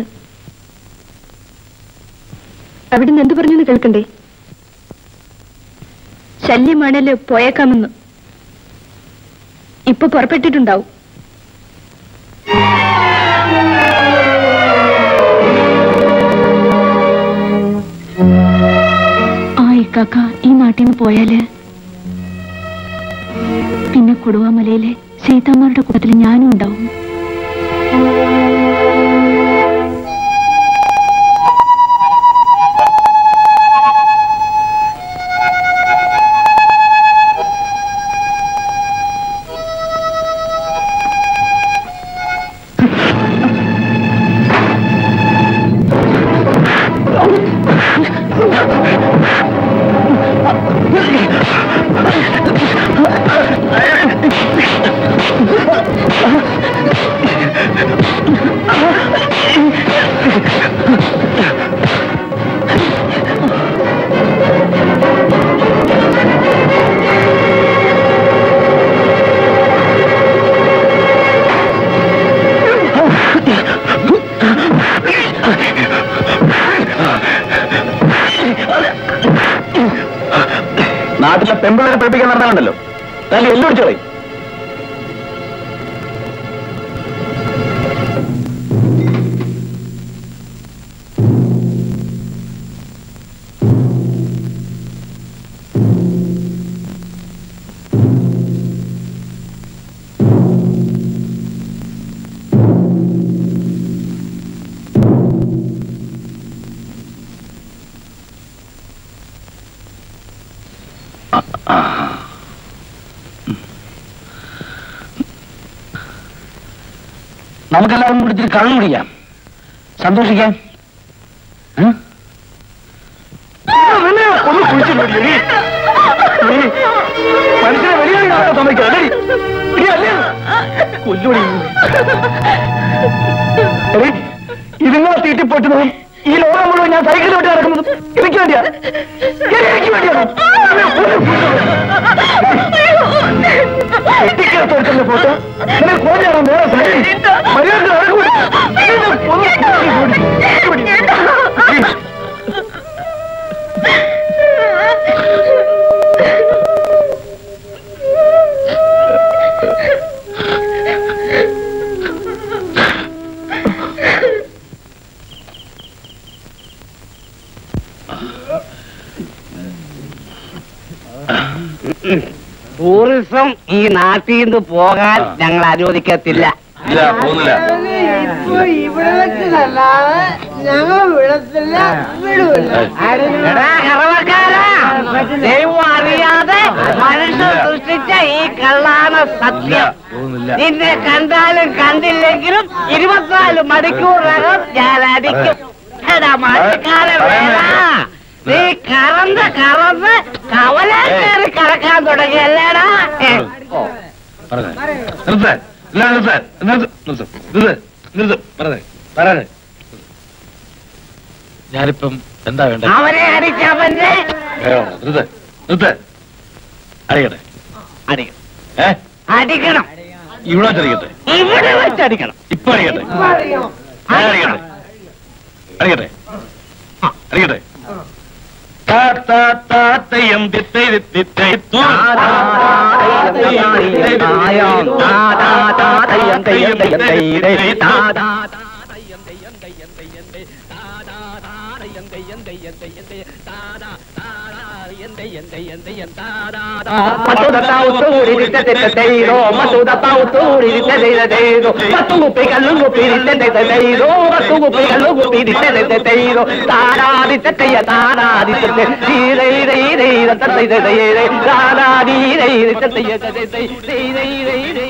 അവിടുന്ന് എന്തു പറഞ്ഞെന്ന് കേൾക്കണ്ടേ? ശല്യമാണല്ലോ, പോയേക്കാമെന്ന്. ഇപ്പൊ പുറപ്പെട്ടിട്ടുണ്ടാവും. ആ ഇക്കാക്ക ഈ നാട്ടിൽ നിന്ന് പോയാല് പിന്നെ കൊടുവാമലയിലെ സീതാമ്മയുടെ കൂട്ടത്തിൽ ഞാനും ഉണ്ടാവും. നാട്ടിലെ പെമ്പിളരെ പഠിപ്പിക്കാൻ നടന്നാലുണ്ടല്ലോ, നല്ല എല്ലാം ഒടിച്ചു കളയും. നമുക്കെല്ലാവരും കൂടി കള്ളു കുടിക്കാം, സന്തോഷിക്കാം. ഒന്ന് കുഴിച്ചില്ലേ മനുഷ്യനെ വെളിയായി സമയക്കല്ലേ കൊല്ലുപടി. ഇതുങ്ങളെ തീറ്റിപ്പോറ്റുന്നതും ഈ ലോകം മുഴുവൻ ഞാൻ സൈക്കിൾ വിട്ട് നടക്കുന്നതും എനിക്ക് വേണ്ടിയാ, എനിക്ക് വേണ്ടിയാണ്. എത്തിക്കകത്തോടുക്കുന്ന ഫോട്ടോ നിനക്ക് കോഴിയാണോ വേറെ മര്യാദ ടൂറിസം ഈ നാട്ടിൽ നിന്ന് പോകാൻ ഞങ്ങൾ അനുവദിക്കത്തില്ല. ഇവിടെ വെച്ചതല്ലാതെ ഞങ്ങൾ വിടത്തില്ല, വിടൂല. ദൈവം അറിയാതെ മനുഷ്യൻ സൃഷ്ടിച്ച ഈ കള്ളാണ് സത്യം. നിന്നെ കണ്ടാലും കണ്ടില്ലെങ്കിലും ഇരുപത്തിനാല് മണിക്കൂറിനകം ഞാൻ അടിക്കും. നീ കറന്ന് കറന്ന് കവല കയറി കടക്കാൻ തുടങ്ങിയല്ലേടാ. നിർത്ത് എല്ലാം നിർത്ത് നിർത്ത് നിർത്ത് നിർത്ത് നിർത്ത് പറഞ്ഞേ പറയാനേ. ഞാനിപ്പം എന്താ വേണ്ടത്? അവരെ അടിച്ചവന്റെ നിർത്ത് നിർത്ത്. അടിക്കട്ടെ അടിക്കണം. ഏ അടിക്കണം. ഇവിടെ വെച്ചടിക്കട്ടെ. ഇവിടെ വെച്ചടിക്കണം. ഇപ്പൊ അടിക്കട്ടെ. അടിക്കട്ടെ അടിക്കട്ടെ അടിക്കട്ടെ. താത്തയ്യം തിത്തൈ തിത്തൈ Masuda tauturi di te te teiro, masuda tauturi di te te teiro, masugu pega lungo piri te te teiro, masugu pega lungo piri te te teiro, tara di te te ya tara di te te, di re re re re te te te re, tara di re re te te ya te te re re re re.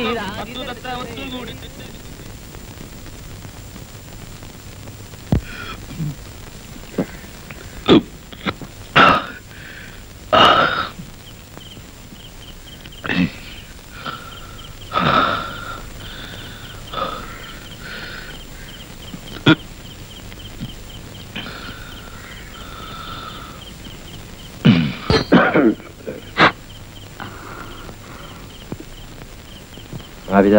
Abida.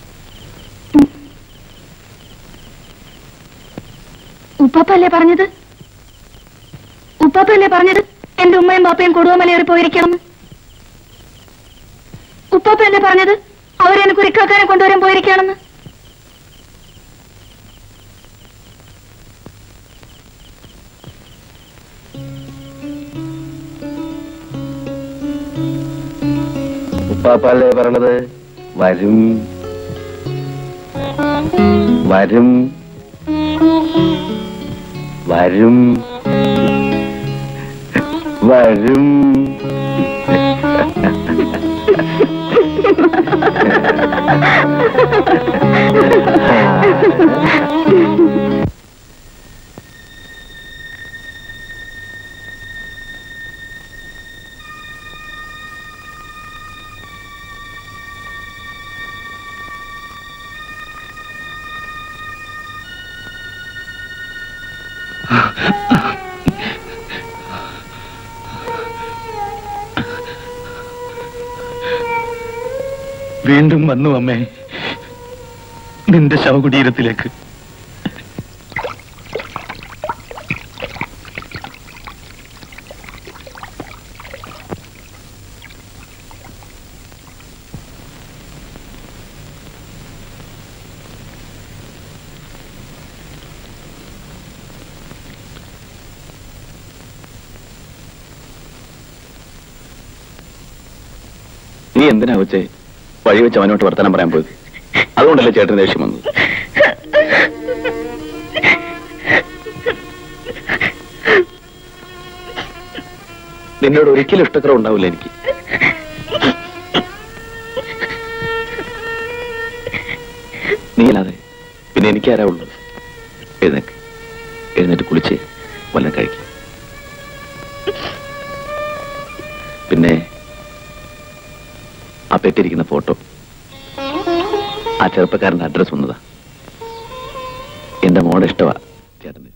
ഉപ്പാപ്പല്ലേ പറഞ്ഞത്? ഉപ്പാപ്പല്ലേ പറഞ്ഞത് എന്റെ ഉമ്മയും പാപ്പയും കൊടുവമലയേറി പോയിരിക്കണം? ഉപ്പാപ്പല്ലേ പറഞ്ഞത് അവരെന്നെ കുറിക്കാക്കാനെ കൊണ്ടുവരാൻ പോയിരിക്കുകയാണെന്ന്? ഉപ്പാപ്പല്ലേ പറഞ്ഞത്? വരും വരും വരും വരും. വീണ്ടും വന്നു അമ്മേ നിന്റെ ശവകുടീരത്തിലേക്ക്. നീ എന്തിനാ വെച്ചേ വഴി വെച്ച് അവനോട്ട് വർത്തമാനം പറയാൻ പോയത്? അതുകൊണ്ടല്ലേ ചേട്ടന് ദേഷ്യം വന്നത്? നിന്നോട് ഒരിക്കലും ഇഷ്ടക്കുറവ് ഉണ്ടാവില്ല എനിക്ക്. നീ അല്ലാതെ പിന്നെ എനിക്കാരാ ഉള്ളത്? എഴുന്നേക്ക്, എഴുന്നേറ്റ് കുളിച്ച് വല്ലതും കഴിക്കും. പിന്നെ ആ പെട്ടിരിക്കുന്ന ഫോട്ടോ, ആ ചെറുപ്പക്കാരന്റെ അഡ്രസ് വന്നതാ. എന്റെ മോടെ ഇഷ്ടമാ ചേട്ടന്.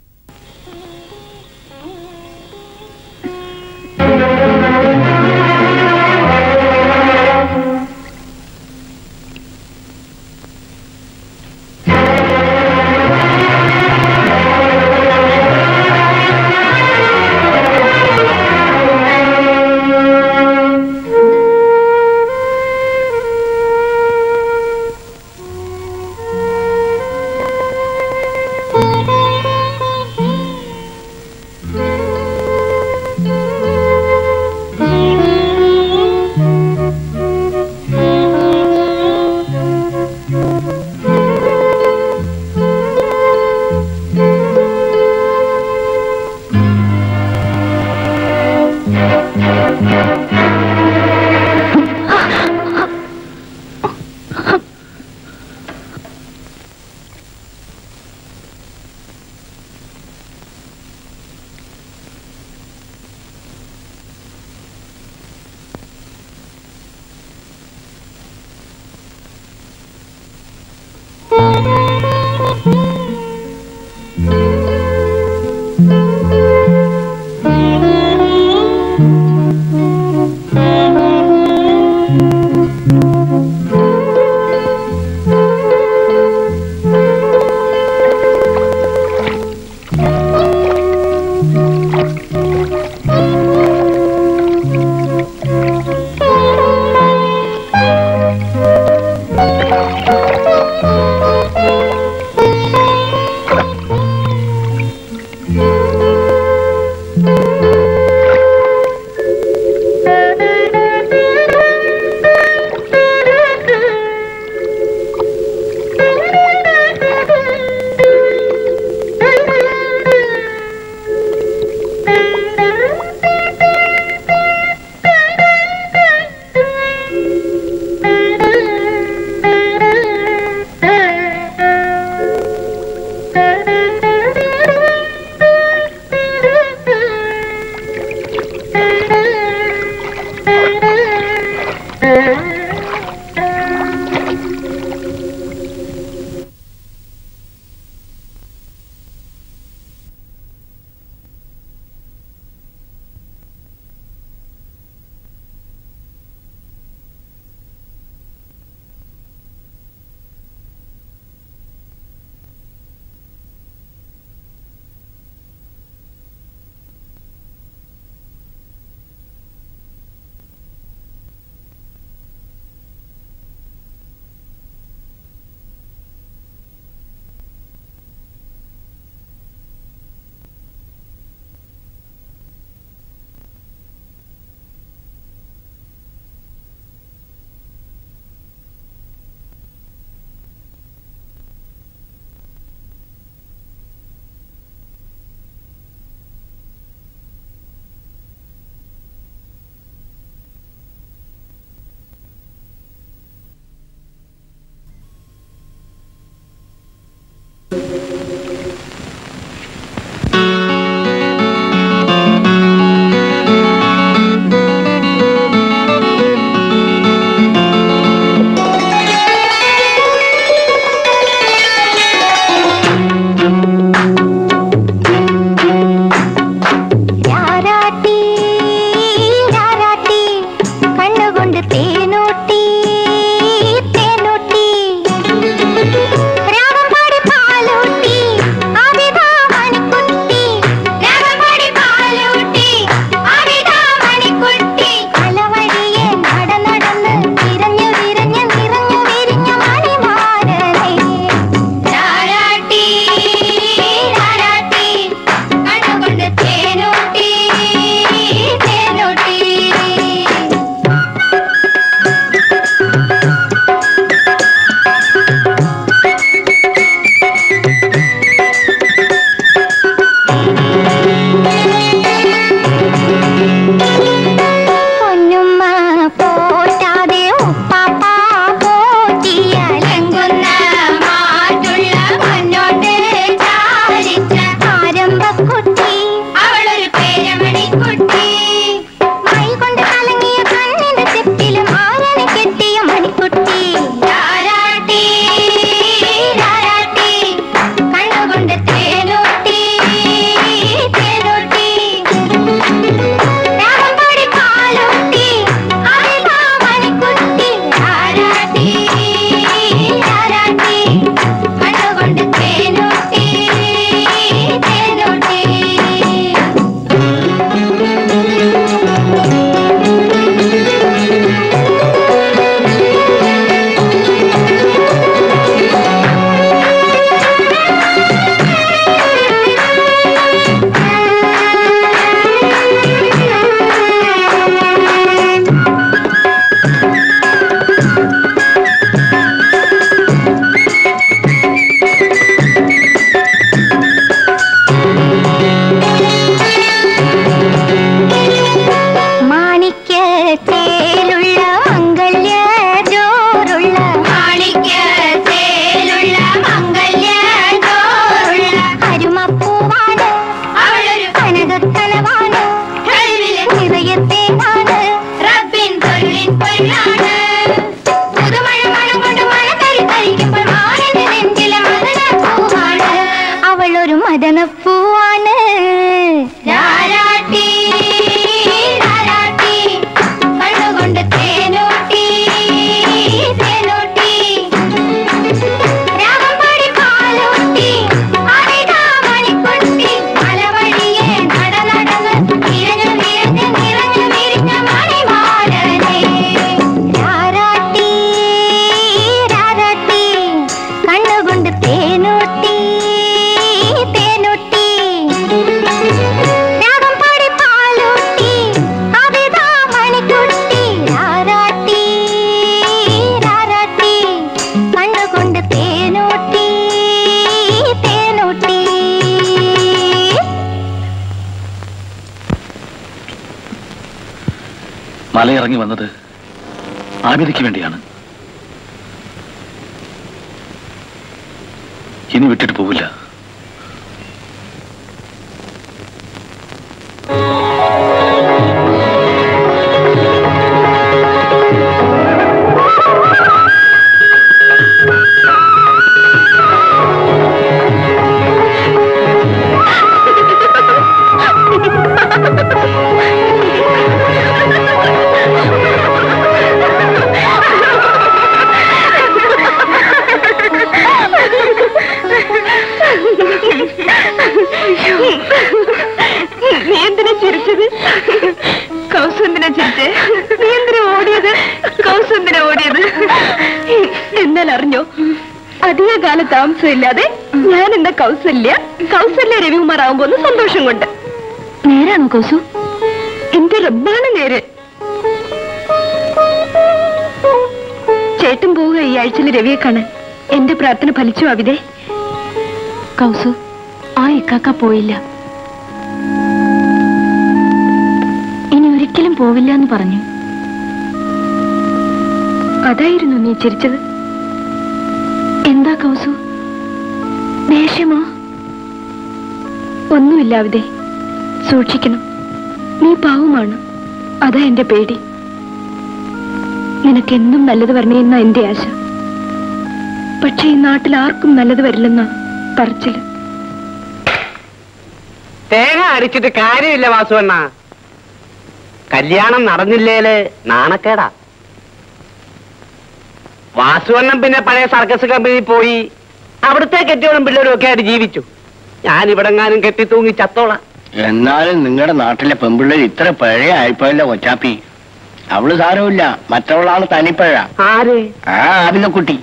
മലയിറങ്ങി വന്നത് ആബിദയ്ക്ക് വേണ്ടിയാണ്. ഇനി വിട്ടിട്ട് പോവില്ല. നീ എന്തിനാ ചിരിച്ചത്? കൗസ് എന്തിനാ ചിരിച്ചേ? നീ എന്തിനാ ഓടിയത്? കൗസ് എന്തിനാ ഓടിയത്? എന്നാൽ അറിഞ്ഞോ, അധിക കാല താമസമില്ലാതെ ഞാൻ എന്താ കൗസല്യ കൗസല്യ രവികുമാർ ആവുമ്പോന്ന് സന്തോഷം കൊണ്ട്. നേരാണോ കൗസു? എന്റെ റബ്ബാണ് നേര്. ചേട്ടൻ പോവുക ഈ ആഴ്ചയിൽ രവിയെ കാണാൻ. എന്റെ പ്രാർത്ഥന ഫലിച്ചു അവിതേ. കൗസു, ആ ഇക്കാക്ക പോയില്ല. ഇനി ഒരിക്കലും പോവില്ല എന്ന് പറഞ്ഞു. അതായിരുന്നു നീ ചിരിച്ചത്. എന്താ കൗസു, ദേഷ്യമോ? ഒന്നുമില്ല അവിതേ. സൂക്ഷിക്കണം, നീ പാവമാണ്. അതാ എന്റെ പേടി. നിനക്കെന്നും നല്ലത് വരണേന്നാ എന്റെ ആശ. പക്ഷെ ഈ നാട്ടിൽ ആർക്കും നല്ലത് വരില്ലെന്നാ പറച്ചില്. തേങ്ങ അടിച്ചിട്ട് കാര്യമില്ല വാസുവണ്ണ. കല്യാണം നടന്നില്ലേല് നാണക്കേടാ. വാസുവണ്ണൻ പിന്നെ പഴയ സർക്കസ് കമ്പനിയിൽ പോയി അവിടുത്തെ കെട്ടിയോളും പിള്ളേരും ഒക്കെ ആയിട്ട് ജീവിച്ചു. ഞാൻ ഇവിടെങ്ങാനും കെട്ടി തൂങ്ങി ചത്തോളാം. എന്നാലും നിങ്ങളുടെ നാട്ടിലെ പെമ്പിള്ളേർ ഇത്ര പഴയ ആയിപ്പോയല്ലോ കൊച്ചാപ്പി. അവള് സാരമില്ല, മറ്റവളാണ് തനിപ്പഴ. ആര്? ആ ആബിദക്കുട്ടി.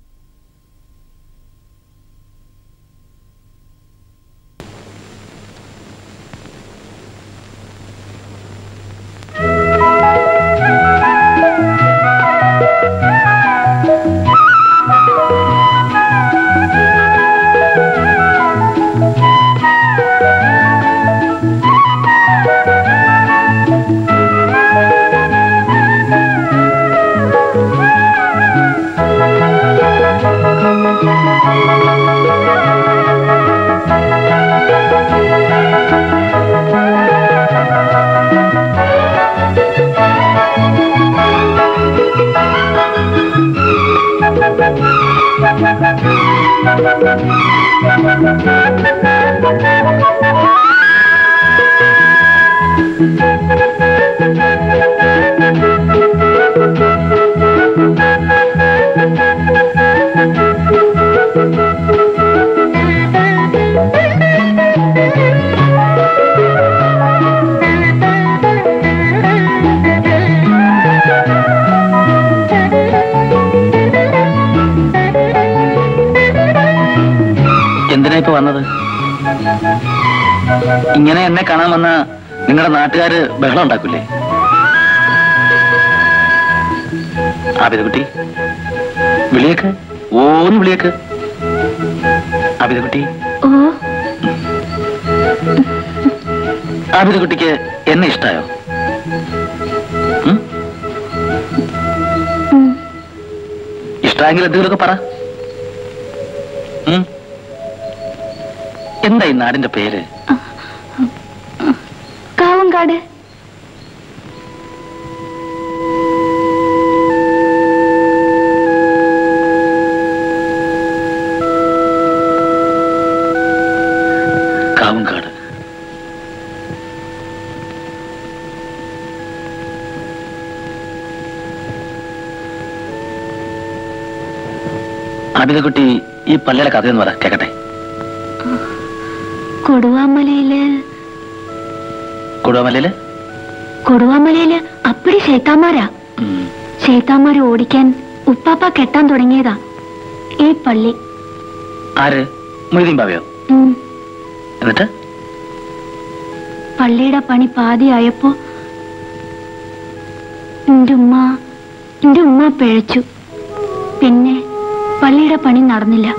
എന്തിനാ ഇപ്പൊ വന്നത്? ഇങ്ങനെ എന്നെ കാണാൻ വന്ന നിങ്ങളുടെ നാട്ടുകാര് ബഹളം ഉണ്ടാക്കൂലേ? ആബിദക്കുട്ടി, വിളിയേക്ക്. ഓന്ന് വിളിയേക്ക്. ആബിദക്കുട്ടി. ആബിദക്കുട്ടിക്ക് എന്നെ ഇഷ്ടായോ? ഇഷ്ടമെങ്കിൽ എന്തെങ്കിലുമൊക്കെ പറ. എന്താ ഈ നാടിന്റെ പേര്? കാവങ്കാട്. കാവങ്കാട്. ആബിദക്കുട്ടി, ഈ പള്ളിയുടെ കഥയെന്ന് പറ, കേക്കട്ടെ. കൊടുവാമലയില് കൊടുവാമലയില് കൊടുവാമലയില് അപ്പടി ശൈത്താന്മാരാ. ശൈത്താന്മാരെ ഓടിക്കാൻ ഉപ്പാപ്പ കെട്ടാൻ തുടങ്ങിയതാ ഈ പള്ളി. ആര്? മൊയ്തീൻ ബാവയോ? എന്നിട്ട് പള്ളിയുടെ പണി പാതിയായപ്പോ എന്റെ ഉമ്മ എന്റെ ഉമ്മ പിഴച്ചു. പിന്നെ പള്ളിയുടെ പണി നടന്നില്ല.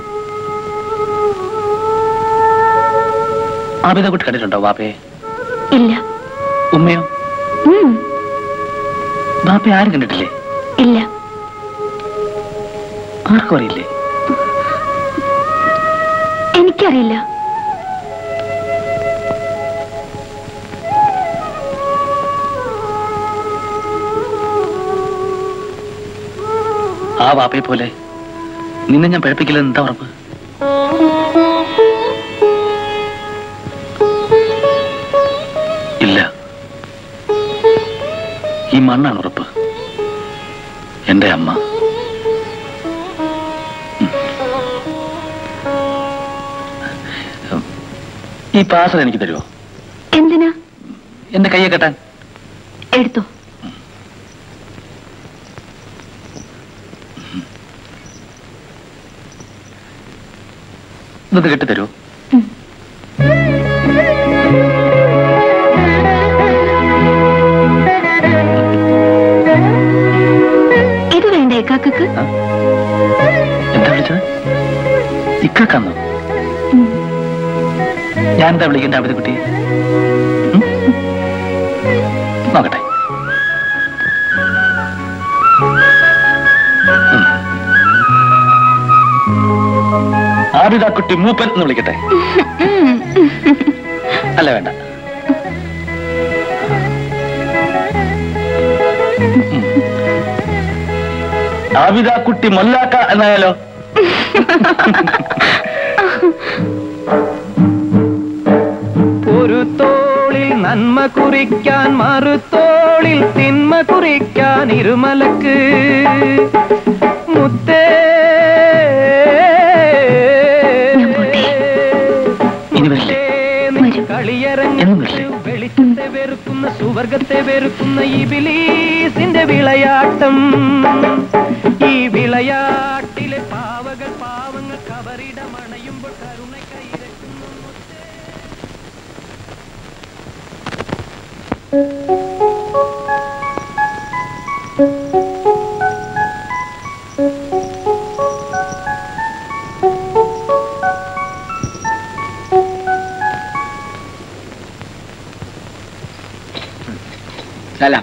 ആബിദക്കുട്ടി കണ്ടിട്ടുണ്ടോ വാപ്പയെ? ഇല്ല. ഉമ്മയോ? ബാപ്പയെ ആരും കണ്ടിട്ടില്ലേ? ഇല്ല. ആർക്കും അറിയില്ലേ? എനിക്കറിയില്ല. ആ ബാപ്പയെ പോലെ നിന്നെ ഞാൻ പഴപ്പിക്കില്ല. എന്താ ഉറപ്പ്? ഇല്ല, ഈ മണ്ണാണ് ഉറപ്പ്. എന്റെ അമ്മ. ഈ പാസൽ എനിക്ക് തരുമോ? എന്തിനാ? എന്റെ കയ്യെ കെട്ടാൻ. എടുത്തോ. ഇതൊന്ന് കെട്ടിത്തരുമോ? ഇത് വേണ്ട ഇക്കാക്കക്ക്? എന്താ വിളിച്ചത്? ഇക്കാക്കാന്നോ? ഞാൻ എന്താ വിളിക്കണ്ട അവിടുത്തെ കുട്ടി? നോക്കട്ടെ. ആബിദ കുട്ടി മൂപ്പൻ എന്ന് വിളിക്കട്ടെ? അല്ല, വേണ്ട. ആബിദ കുട്ടി മൊല്ലാക്ക എന്നായാലോ? ഒരു തോളിൽ നന്മ കുറിക്കാൻ മറുതോളിൽ തിന്മ കുറിക്കാൻ ഇരുമലക്ക് മുത്തേ. കളിയരങ്ങ് വെളിച്ചത്തെ വെറുക്കുന്ന സുവർഗത്തെ വെറുക്കുന്ന ഇബിലീസിന്റെ വിളയാട്ടം. ഈ വിളയാട്ടിലെ പാവകൾ പാവങ്ങൾ കബറിടമണയുമ്പോൾ കരുണ കൈരക്കുന്നു. സലാം.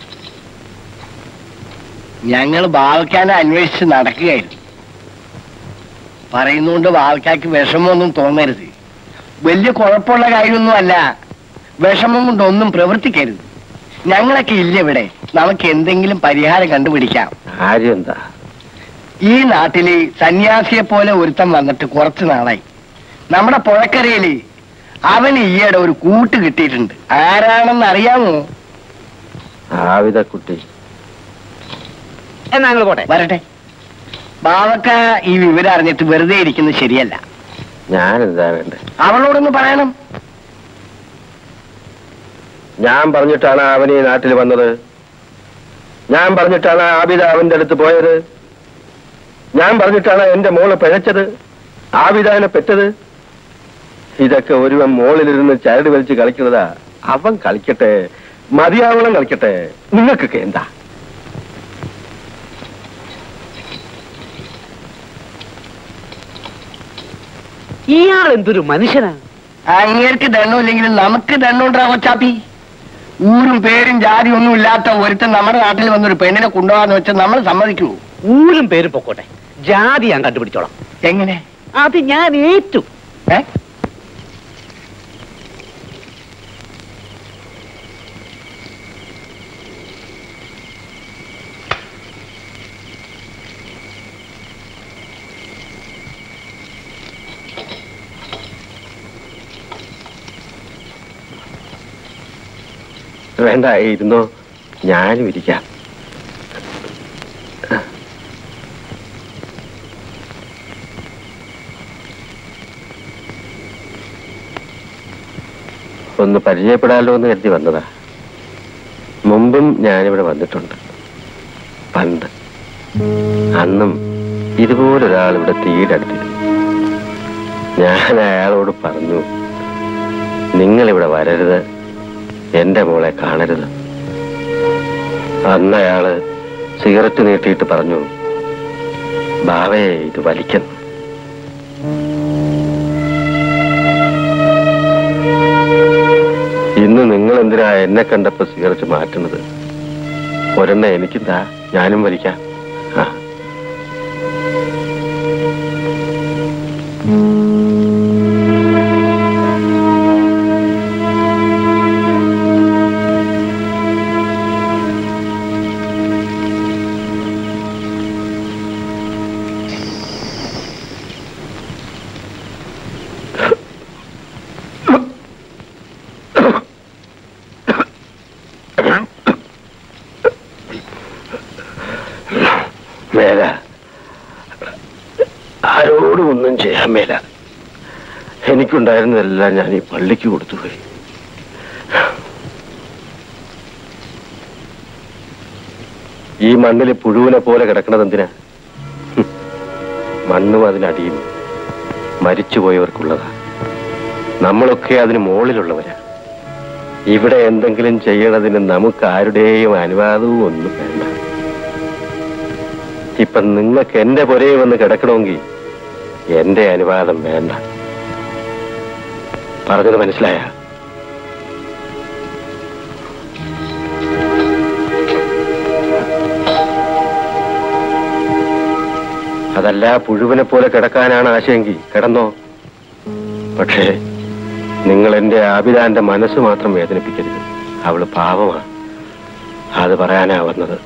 ഞങ്ങൾ ബാവക്കാനെ അന്വേഷിച്ച് നടക്കുകയായിരുന്നു. പറയുന്നുകൊണ്ട് ബാവക്കാക്ക് വിഷമമൊന്നും തോന്നരുത്. വലിയ കുഴപ്പമുള്ള കാര്യമൊന്നും അല്ല. വിഷമം കൊണ്ടൊന്നും പ്രവർത്തിക്കരുത്. ഞങ്ങളൊക്കെ ഇല്ല ഇവിടെ. നമുക്ക് എന്തെങ്കിലും പരിഹാരം കണ്ടുപിടിക്കാം. കാര്യം എന്താ? ഈ നാട്ടില് സന്യാസിയെ പോലെ ഒരുത്തം വന്നിട്ട് കുറച്ചു നാളായി. നമ്മുടെ പുഴക്കരയില് അവന് ഈയിടെ ഒരു കൂട്ട് കിട്ടിയിട്ടുണ്ട്. ആരാണെന്ന് അറിയാമോ? ആവിത കുട്ടി. എന്നാ ഞങ്ങൾ പോട്ടെ. വരട്ടെ. ബാവക്ക ഈ വിവരം അറിഞ്ഞിട്ട് വെറുതെ ഇരിക്കുന്നത് ശരിയല്ല. ഞാൻ എന്താ വേണ്ടേ? അവളോടൊന്ന് പറയണം. ഞാൻ പറഞ്ഞിട്ടാണ് അവൻ ഈ നാട്ടിൽ വന്നത്. ഞാൻ പറഞ്ഞിട്ടാണ് ആബിദ അവന്റെ അടുത്ത് പോയത്. ഞാൻ പറഞ്ഞിട്ടാണ് എന്റെ മോള് പിഴച്ചത്, ആബിദാനെ പെറ്റത്. ഇതൊക്കെ ഒരുവൻ മോളിലിരുന്ന് ചരട് വലിച്ച് കളിക്കുന്നതാ. അവൻ കളിക്കട്ടെ, മതിയാവളം കളിക്കട്ടെ. നിങ്ങൾക്കൊക്കെ എന്താ? ഇയാൾ എന്തൊരു മനുഷ്യനാ! അങ്ങേർക്ക് ദണ്ണമില്ലെങ്കിലും നമുക്ക് ദണ്ണുണ്ടാ കൊച്ചാപ്പി. ഊരും പേരും ജാതി ഒന്നും ഇല്ലാത്ത ഒരുത്തൻ നമ്മുടെ നാട്ടിൽ വന്നൊരു പെണ്ണിനെ കൊണ്ടുപോകാന്ന് വെച്ചാൽ നമ്മൾ സമ്മതിക്കൂ? ഊരും പേരും പൊക്കോട്ടെ, ജാതി ഞാൻ കണ്ടുപിടിച്ചോളാം. എങ്ങനെ? അത് ഞാൻ ഏറ്റു. ഏ വേണ്ട, ഇരുന്നോ, ഞാനും ഇരിക്കാം. ഒന്ന് പരിചയപ്പെടാലോ എന്ന് കരുതി വന്നതാ. മുമ്പും ഞാനിവിടെ വന്നിട്ടുണ്ട്, പണ്ട്. അന്നും ഇതുപോലൊരാൾ ഇവിടെ തീരടുത്തിരുന്നു. ഞാൻ അയാളോട് പറഞ്ഞു, നിങ്ങളിവിടെ വരരുത്, എന്റെ മോളെ കാണരുത്. അന്ന് അയാള് സിഗരറ്റ് നീട്ടിയിട്ട് പറഞ്ഞു, ബാവയെ ഇത് വലിക്കുന്നു. ഇന്ന് നിങ്ങൾ എന്തിനാ എന്നെ കണ്ടപ്പോ സിഗരറ്റ് മാറ്റുന്നത്? ഒരെണ്ണ എനിക്കെന്താ, ഞാനും വലിക്കാം. ആ മേല, ആരോടും ഒന്നും ചെയ്യാൻ മേല. എനിക്കുണ്ടായിരുന്നതെല്ലാം ഞാൻ ഈ പള്ളിക്ക് കൊടുത്തുപോയി. ഈ മണ്ണിൽ പുഴുവിനെ പോലെ കിടക്കണത് എന്തിനാ? മണ്ണും അതിനടിയും മരിച്ചുപോയവർക്കുള്ളതാ. നമ്മളൊക്കെ അതിന് മുകളിലുള്ളവരാ. ഇവിടെ എന്തെങ്കിലും ചെയ്യണതിന് നമുക്ക് ആരുടെയും അനുവാദവും ഒന്നും വേണ്ട. ഇപ്പൊ നിങ്ങൾക്ക് എന്റെ പുരയെ വന്ന് കിടക്കണമെങ്കിൽ എന്റെ അനുവാദം വേണ്ട. പറഞ്ഞത് മനസ്സിലായ? അതല്ല പുഴുവിനെ പോലെ കിടക്കാനാണ് ആശയെങ്കിൽ കിടന്നോ. പക്ഷേ നിങ്ങൾ എന്റെ ആബിദാന്റെ മനസ്സ് മാത്രം വേദനിപ്പിക്കരുത്. അവള് പാവമാണ്. അത് പറയാനാ വന്നത്.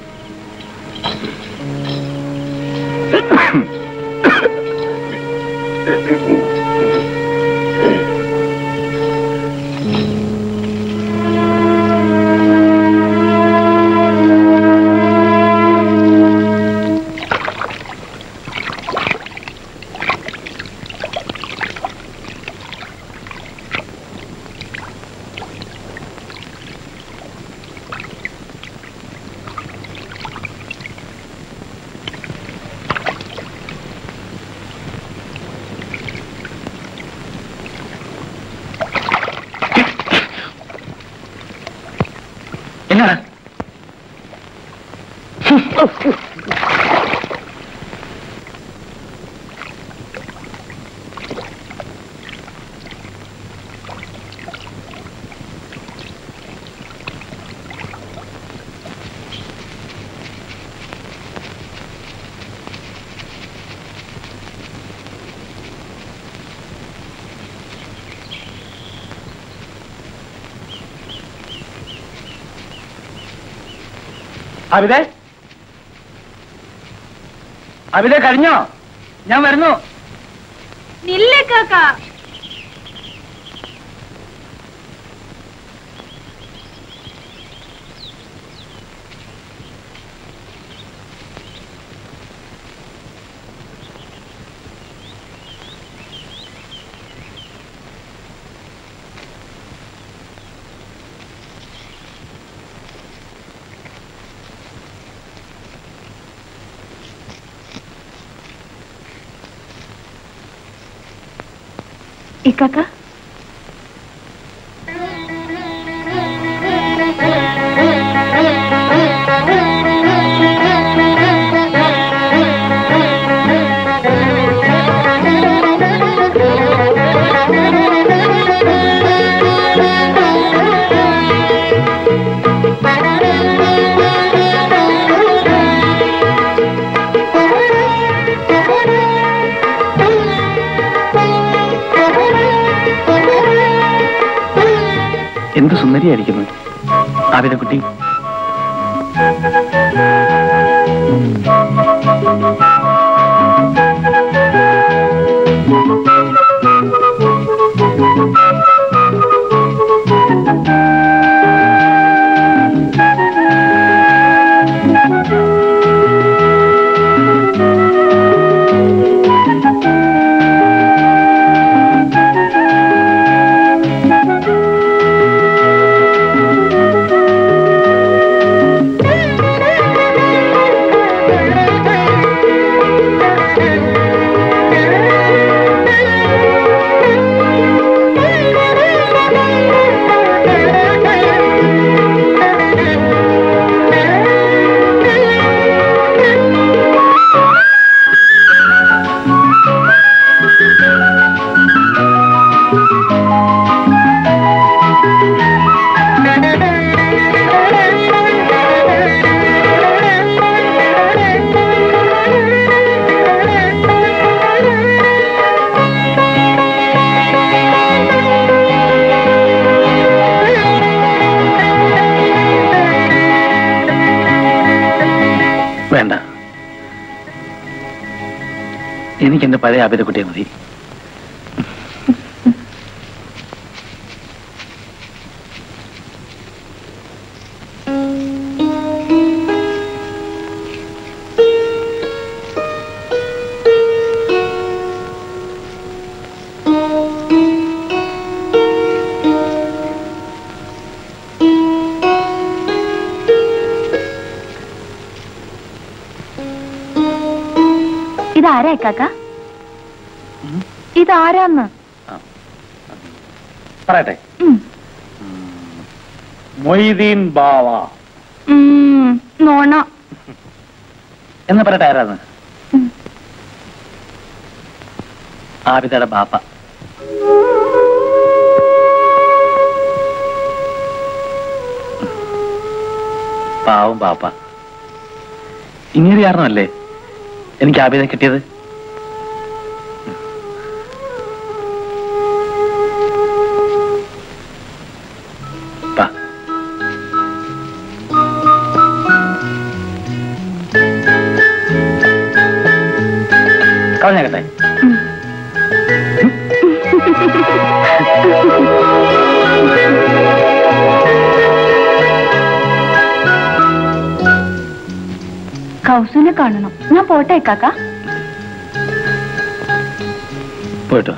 അബിദേ, അബിദേ കഴിഞ്ഞോ? ഞാൻ വരുന്നു. നില്ലേ കാക്ക. ഇക്കാക്ക, എന്ത് സുന്ദരിയായിരിക്കുന്നു ആബിദ കുട്ടി. വേണ്ട, എനിക്ക് എന്റെ പഴയ ആബിദ കുട്ടിയെ മതി. ഇതാരാ കാക്ക? ഇതാരാന്ന് പറയട്ടെ. മൊയ്തീൻ ബാവ നോണ എന്ന് പറയട്ടെ. ആരാന്ന്? ആബിദയുടെ ബാപ്പ. പാവം ബാപ്പ. ഇങ്ങനെ കാരണമല്ലേ എനിക്ക് ആബിദ കിട്ടിയത്. കളഞ്ഞാകട്ടെ. കൗസുനെ കാണണം. ഞാൻ പോട്ടെ കാക്ക. പോയിട്ടോ.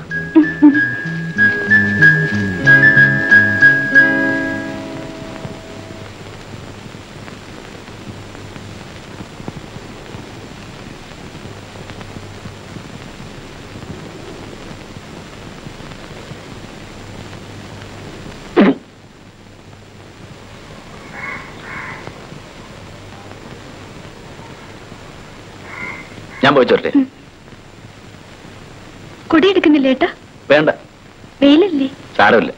ഞാൻ പോയി ചോട്ടെ. കൊടി എടുക്കുന്നില്ല ഏട്ടാ? വേണ്ട, വെയിലല്ലേ? സാരമില്ല.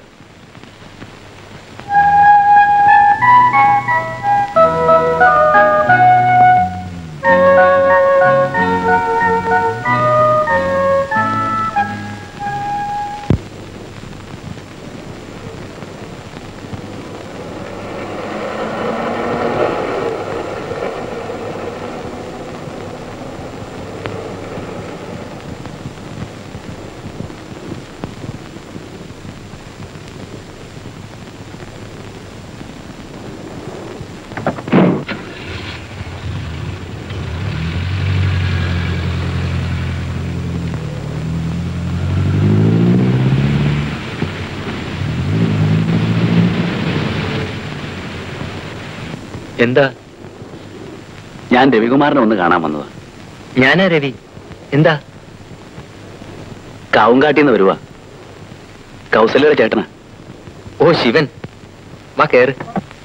എന്താ? ഞാൻ രവികുമാറിനെ ഒന്ന് കാണാൻ വന്നതാ. ഞാനാ രവി. എന്താ? കാവുംകാട്ടിന്ന് വരുവാ. കൗസല്യയുടെ ചേട്ടനാ. ഓ ശിവൻ, വാ കേറ്.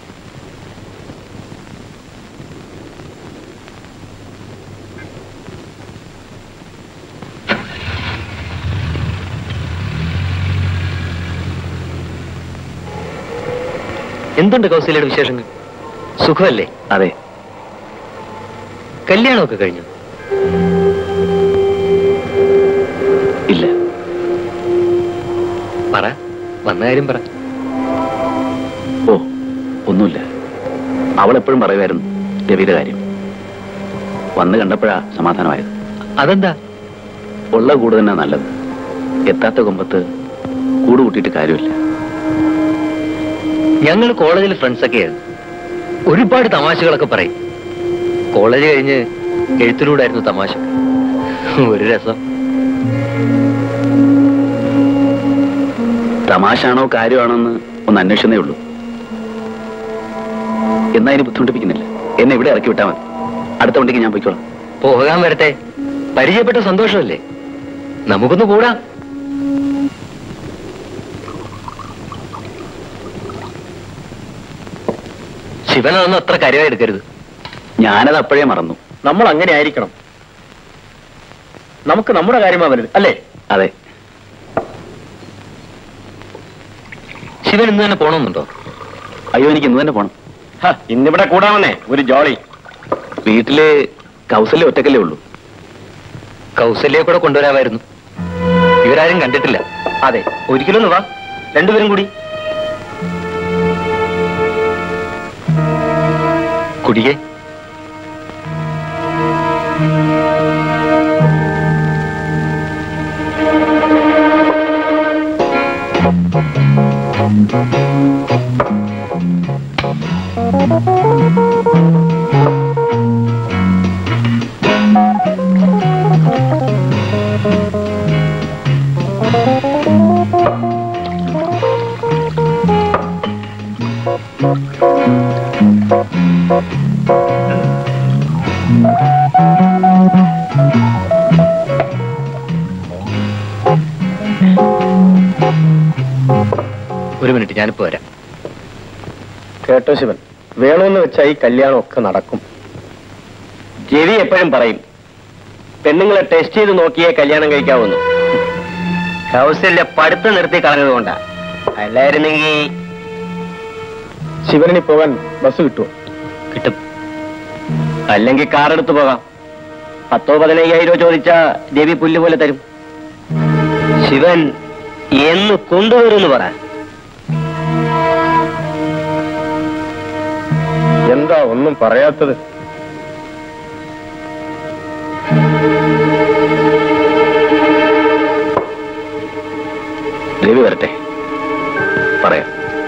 എന്തുണ്ട് കൗസല്യയുടെ വിശേഷങ്ങൾ? സുഖമല്ലേ? അതെ. കല്യാണമൊക്കെ കഴിഞ്ഞു? ഇല്ല. പറ, വന്ന കാര്യം പറ. ഓ ഒന്നുമില്ല. അവൾ എപ്പോഴും പറയുമായിരുന്നു രവിയുടെ കാര്യം. വന്ന് കണ്ടപ്പോഴാ സമാധാനമായത്. അതെന്താ? ഉള്ള കൂട് തന്നെ നല്ലത്. എത്താത്ത കൊമ്പത്ത് കൂട് കൂട്ടിയിട്ട് കാര്യമില്ല. ഞങ്ങൾ കോളേജിൽ ഫ്രണ്ട്സൊക്കെയായിരുന്നു. ഒരുപാട് തമാശകളൊക്കെ പറയും. കോളേജ് കഴിഞ്ഞ് എഴുത്തിലൂടായിരുന്നു തമാശ. ഒരു രസം. തമാശാണോ കാര്യമാണോ എന്ന് ഒന്ന് അന്വേഷിക്കുന്നേ ഉള്ളൂ. എന്നാ ഇനി ബുദ്ധിമുട്ടിപ്പിക്കുന്നില്ല. എന്നെ ഇവിടെ ഇറക്കി വിട്ടാൽ മതി. അടുത്ത വണ്ടിക്ക് ഞാൻ പോയിക്കോളാം. പോകാൻ വരട്ടെ. പരിചയപ്പെട്ട സന്തോഷമല്ലേ, നമുക്കൊന്ന് കൂടാം. ശിവനൊന്നും അത്ര കാര്യമായി എടുക്കരുത്. ഞാനത് അപ്പോഴേ മറന്നു. നമ്മൾ അങ്ങനെ ആയിരിക്കണം. നമുക്ക് നമ്മുടെ കാര്യമാ വലുത്, അല്ലേ? അതെ. ശിവൻ ഇന്ന് തന്നെ പോണമെന്നുണ്ടോ? അയ്യോ, എനിക്ക് ഇന്ന് തന്നെ പോണം. ഇന്നിവിടെ കൂടാമെന്നേ ഒരു ജോളി. വീട്ടില് കൗസല്യ ഒറ്റക്കല്ലേ ഉള്ളൂ. കൗസല്യെ കൂടെ കൊണ്ടുവരാമായിരുന്നു. ഇവരാരും കണ്ടിട്ടില്ല. അതെ, ഒരിക്കലൊന്ന് വാ, രണ്ടുപേരും കൂടി. കുടിയേ, ഒരു മിനിറ്റ്, ഞാനിപ്പോ വരാം. കേട്ടോ ശിവൻ, വേണമെന്ന് വെച്ചാൽ ഈ കല്യാണം ഒക്കെ നടക്കും. രവി എപ്പോഴും പറയും പെണ്ണുങ്ങളെ ടെസ്റ്റ് ചെയ്ത് നോക്കിയേ കല്യാണം കഴിക്കാവുന്നു. കൗസല്യ പഠിത്തം നിർത്തി കളഞ്ഞതുകൊണ്ടാ. അല്ലായിരുന്നെങ്കിൽ ശിവനിനി പോകാൻ ബസ് കിട്ടുമോ? കിട്ടും. അല്ലെങ്കിൽ കാർ എടുത്തു പോകാം. പത്തോ പതിനയ്യായിരോ ചോദിച്ചാ രവി പുല്ല് പോലെ തരും. ശിവൻ എന്ന് കൊണ്ടുവരുമെന്ന് പറ. എന്താ ഒന്നും പറയാത്തത്? രവി വരട്ടെ, പറയാം.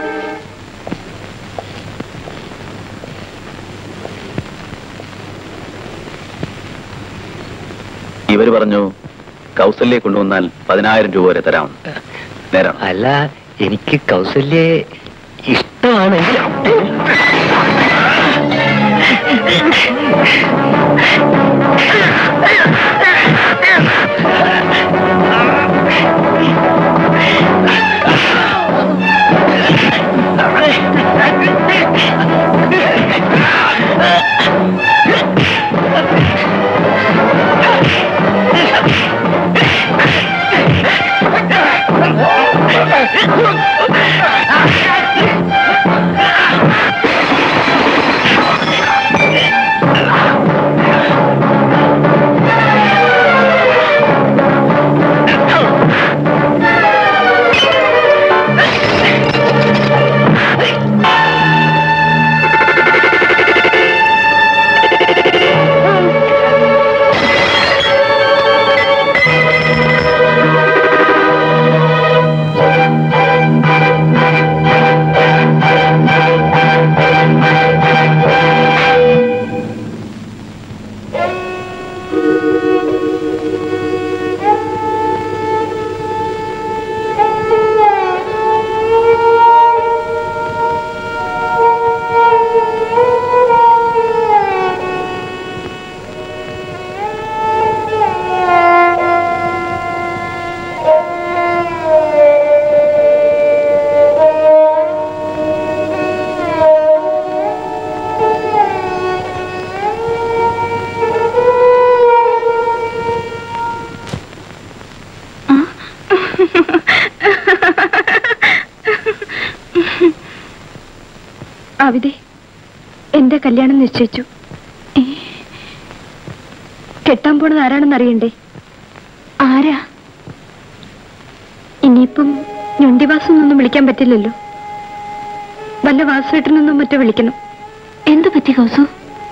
ഇവര് പറഞ്ഞു കൗസല്യെ കൊണ്ടുവന്നാൽ പതിനായിരം രൂപ വരെ തരാമെന്ന്. നേരം അല്ല, എനിക്ക് കൗസല്യെ ഇഷ്ടമാണെങ്കിൽ അവിതെ എന്റെ കല്യാണം നിശ്ചയിച്ചു. കെട്ടാൻ പോണത് ആരാണെന്ന് അറിയണ്ടേ? ആരാ? ഇനിയിപ്പം ഞൊണ്ടിവാസൊന്നും വിളിക്കാൻ പറ്റില്ലല്ലോ. വല്ല വാസുവേട്ടനൊന്നും മറ്റോ വിളിക്കണം. എന്തു പറ്റി കൗസു?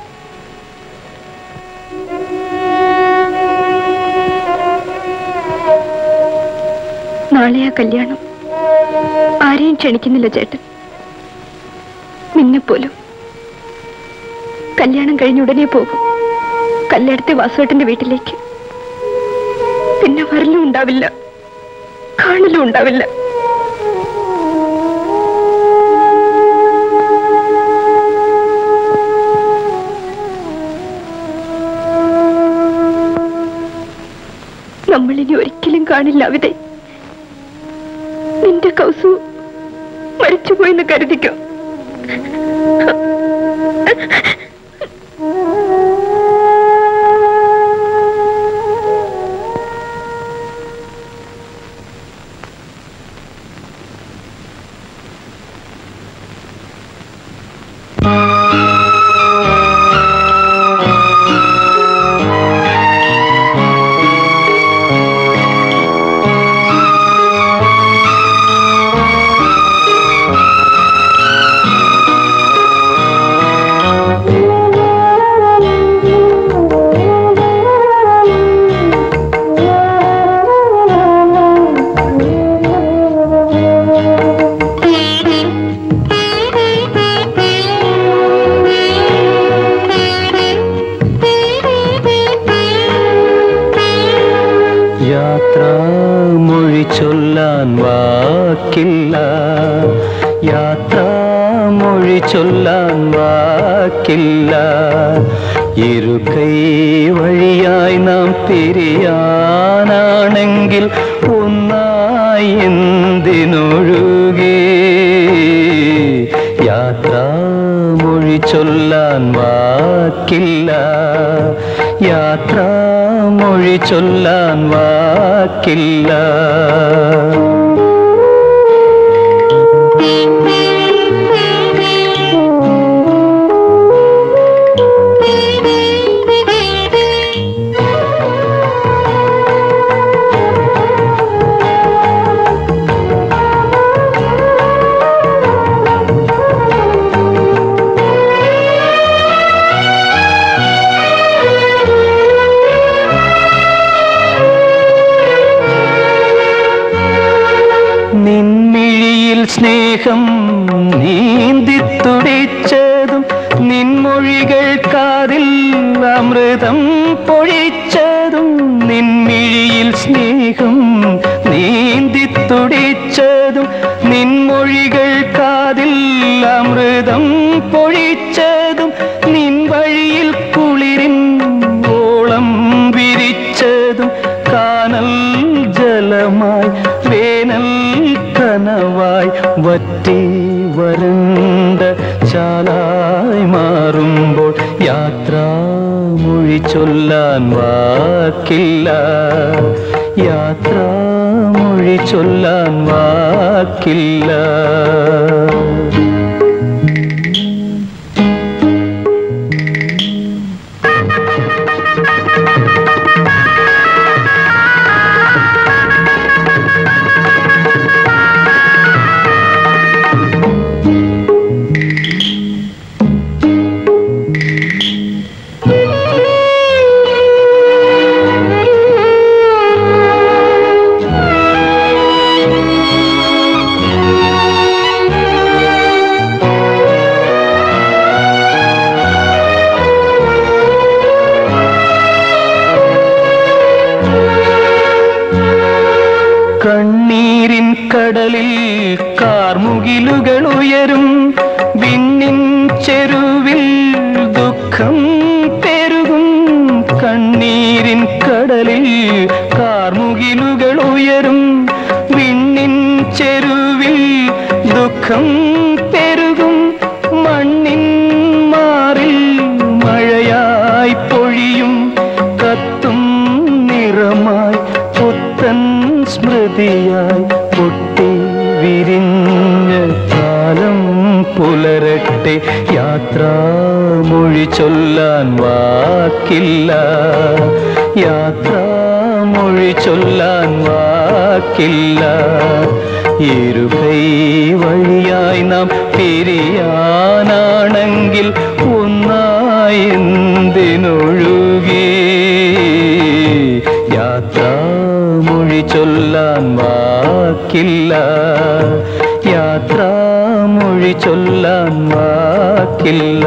നാളെയാ കല്യാണം. ആരെയും ക്ഷണിക്കുന്നില്ല ചേട്ടൻ, നിന്നെപ്പോലും. കല്യാണം കഴിഞ്ഞ ഉടനെ പോകും കല്യാണത്തെ വാസുവേട്ടന്റെ വീട്ടിലേക്ക്. പിന്നെ വരലും ഉണ്ടാവില്ല, കാണലും ഉണ്ടാവില്ല. നമ്മളിനി ഒരിക്കലും കാണില്ല അവിടെ. നിന്റെ കൗസു മരിച്ചുപോയെന്ന് കരുതിക്കോ. വാക്കില്ല. ഇരുകൈ വഴിയായി നാം പിരിയാനാണെങ്കിൽ ഒന്നായി എന്തിനൊഴുകി. യാത്രാമൊഴി ചൊല്ലാൻ വാക്കില്ല, യാത്രാമൊഴി ചൊല്ലാൻ വാക്കില്ല. സ്നേഹം നീന്തിത്തുടിച്ചതും നിൻമൊഴികൾ കാതിൽ അമൃതം പൊഴിച്ചതും. നിൻമിഴിയിൽ സ്നേഹം നീന്തിത്തുടിച്ചതും നിൻമൊഴികൾ കാതിൽ അമൃതം പൊഴിച്ചതും. നിൻ വഴിയിൽ കുളിരിൻ ഓളം വിരിച്ചതും കാനൽ ജലമായി വേനൽ കനവായി വറ്റി വരണ്ട ചാലായി മാറുമ്പോൾ യാത്രാമൊഴി ചൊല്ലാൻ വാക്കില്ല, യാത്രാമൊഴി ചൊല്ലാൻ വാക്കില്ല. കണ്ണീരിൻ കടലിൽ കാർമുകിലുകൾ ഉയരും, വിണ്ണിൻ ചെരുവിൽ ദുഃഖം പെരുകും. കണ്ണീരിൻ കടലിൽ കാർമുകിലുകൾ ഉയരും, വിണ്ണിൻ ചെരുവിൽ ദുഃഖം പെരുകും. മണ്ണിൻ മാറിൽ മഴയായി പൊഴിയും, കത്തും നിറമായി പുത്തൻ സ്മൃതിയായി പൊട്ടി വിരിഞ്ഞ കാലം പുലരട്ടെ. യാത്രാമൊഴി ചൊല്ലാൻ വാക്കില്ല, യാത്രാമൊഴി ചൊല്ലാൻ വാക്കില്ല. ഇരുകൈ വഴിയായി നാം പിരിയാനാണെങ്കിൽ ഒന്നായി എന്തിനൊഴുകി. യാത്രാമൊഴി ചൊല്ലാൻ വാക്കില്ല, യാത്രാമൊഴി ചൊല്ലാൻ വാക്കില്ല,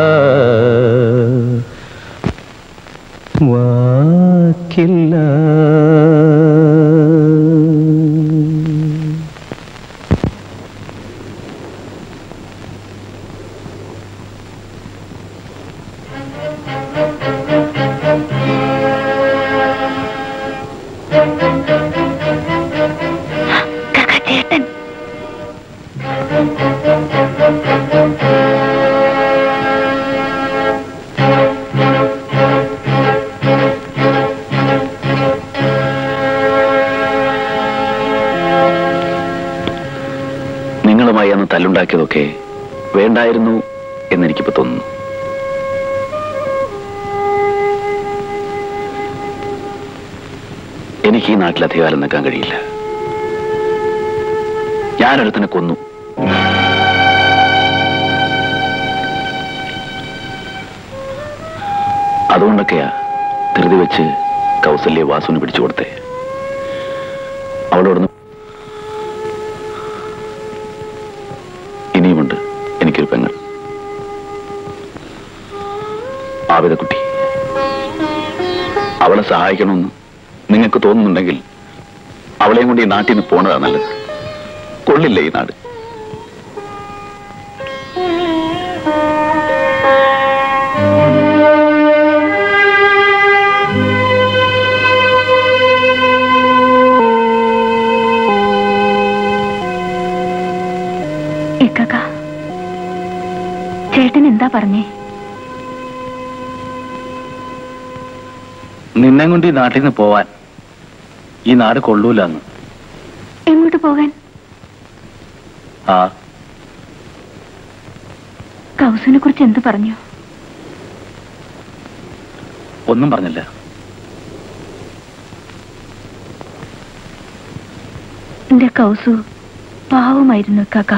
വാക്കില്ല. നിങ്ങളുമായി അന്ന് തല്ലുണ്ടാക്കിയതൊക്കെ വേണ്ടായിരുന്നു എന്നെനിക്കിപ്പോ തോന്നുന്നു. എനിക്ക് ഈ നാട്ടിൽ അധികാരം നിൽക്കാൻ കഴിയില്ല. ഞാനൊരുത്തനെ കൊന്നു. അതുകൊണ്ടൊക്കെയാ ധൃതി വെച്ച് കൗസല്യ വാസുവിന് പിടിച്ചു കൊടുത്തേ. അവളോടൊന്ന് ഇനിയുമുണ്ട് എനിക്കൊരു പെങ്ങൾ, ആബിദക്കുട്ടി. അവളെ സഹായിക്കണമെന്ന് നിങ്ങൾക്ക് തോന്നുന്നുണ്ടെങ്കിൽ അവളെയും കൊണ്ട് ഈ നാട്ടിൽ നിന്ന് പോണതാ നല്ലത്. കൊള്ളില്ല ഈ നാട്. പറഞ്ഞേ? നിന്നെ കൊണ്ട് ഈ നാട്ടിൽ നിന്ന് പോവാൻ ഈ നാട് കൊള്ളൂലെന്ന്. എങ്ങോട്ട് പോകാൻ? ആ കൗസുവിനെ കുറിച്ച് എന്ത് പറഞ്ഞു? ഒന്നും പറഞ്ഞില്ല. എന്റെ കൗസു പാവമായിരുന്നു കാക്ക.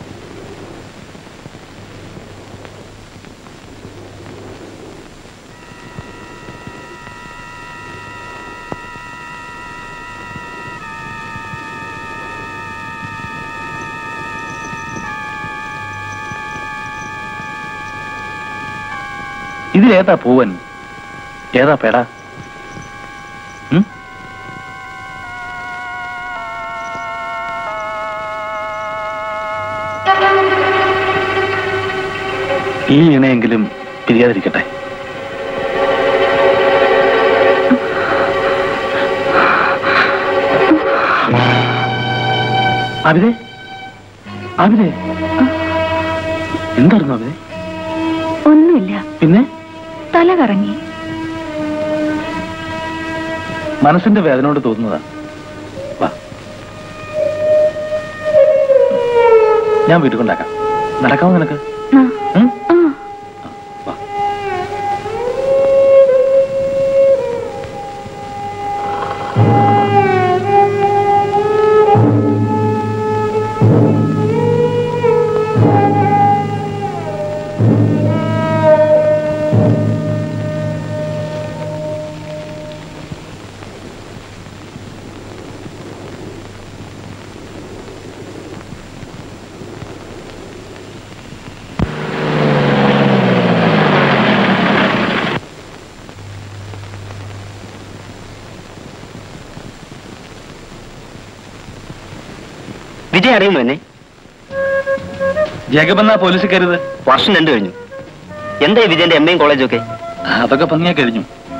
ഇതിലേതാ പൂവൻ, ഏതാ പേട? ഈ ഇണയെങ്കിലും പിരിയാതിരിക്കട്ടെ. അവിതേ അവിതേ എന്തായിരുന്നു അവിതേ? ഒന്നുമില്ല. പിന്നെ തല കറങ്ങി. മനസ്സിന്റെ വേദനയോട് തോന്നുന്നതാ. വാ, ഞാൻ വീട്ടിൽ കൊണ്ടാക്കാം. നടക്കാമോ നിനക്ക്? വിജയ് അറിയുമോ എന്നെ? ജേക്കബെന്നാ പോലീസ് കരുത്. വർഷം രണ്ടു കഴിഞ്ഞു. എന്തായി വിജയന്റെ എം എയും കോളേജും ഒക്കെ? അതൊക്കെ ഭംഗിയാ കഴിഞ്ഞു.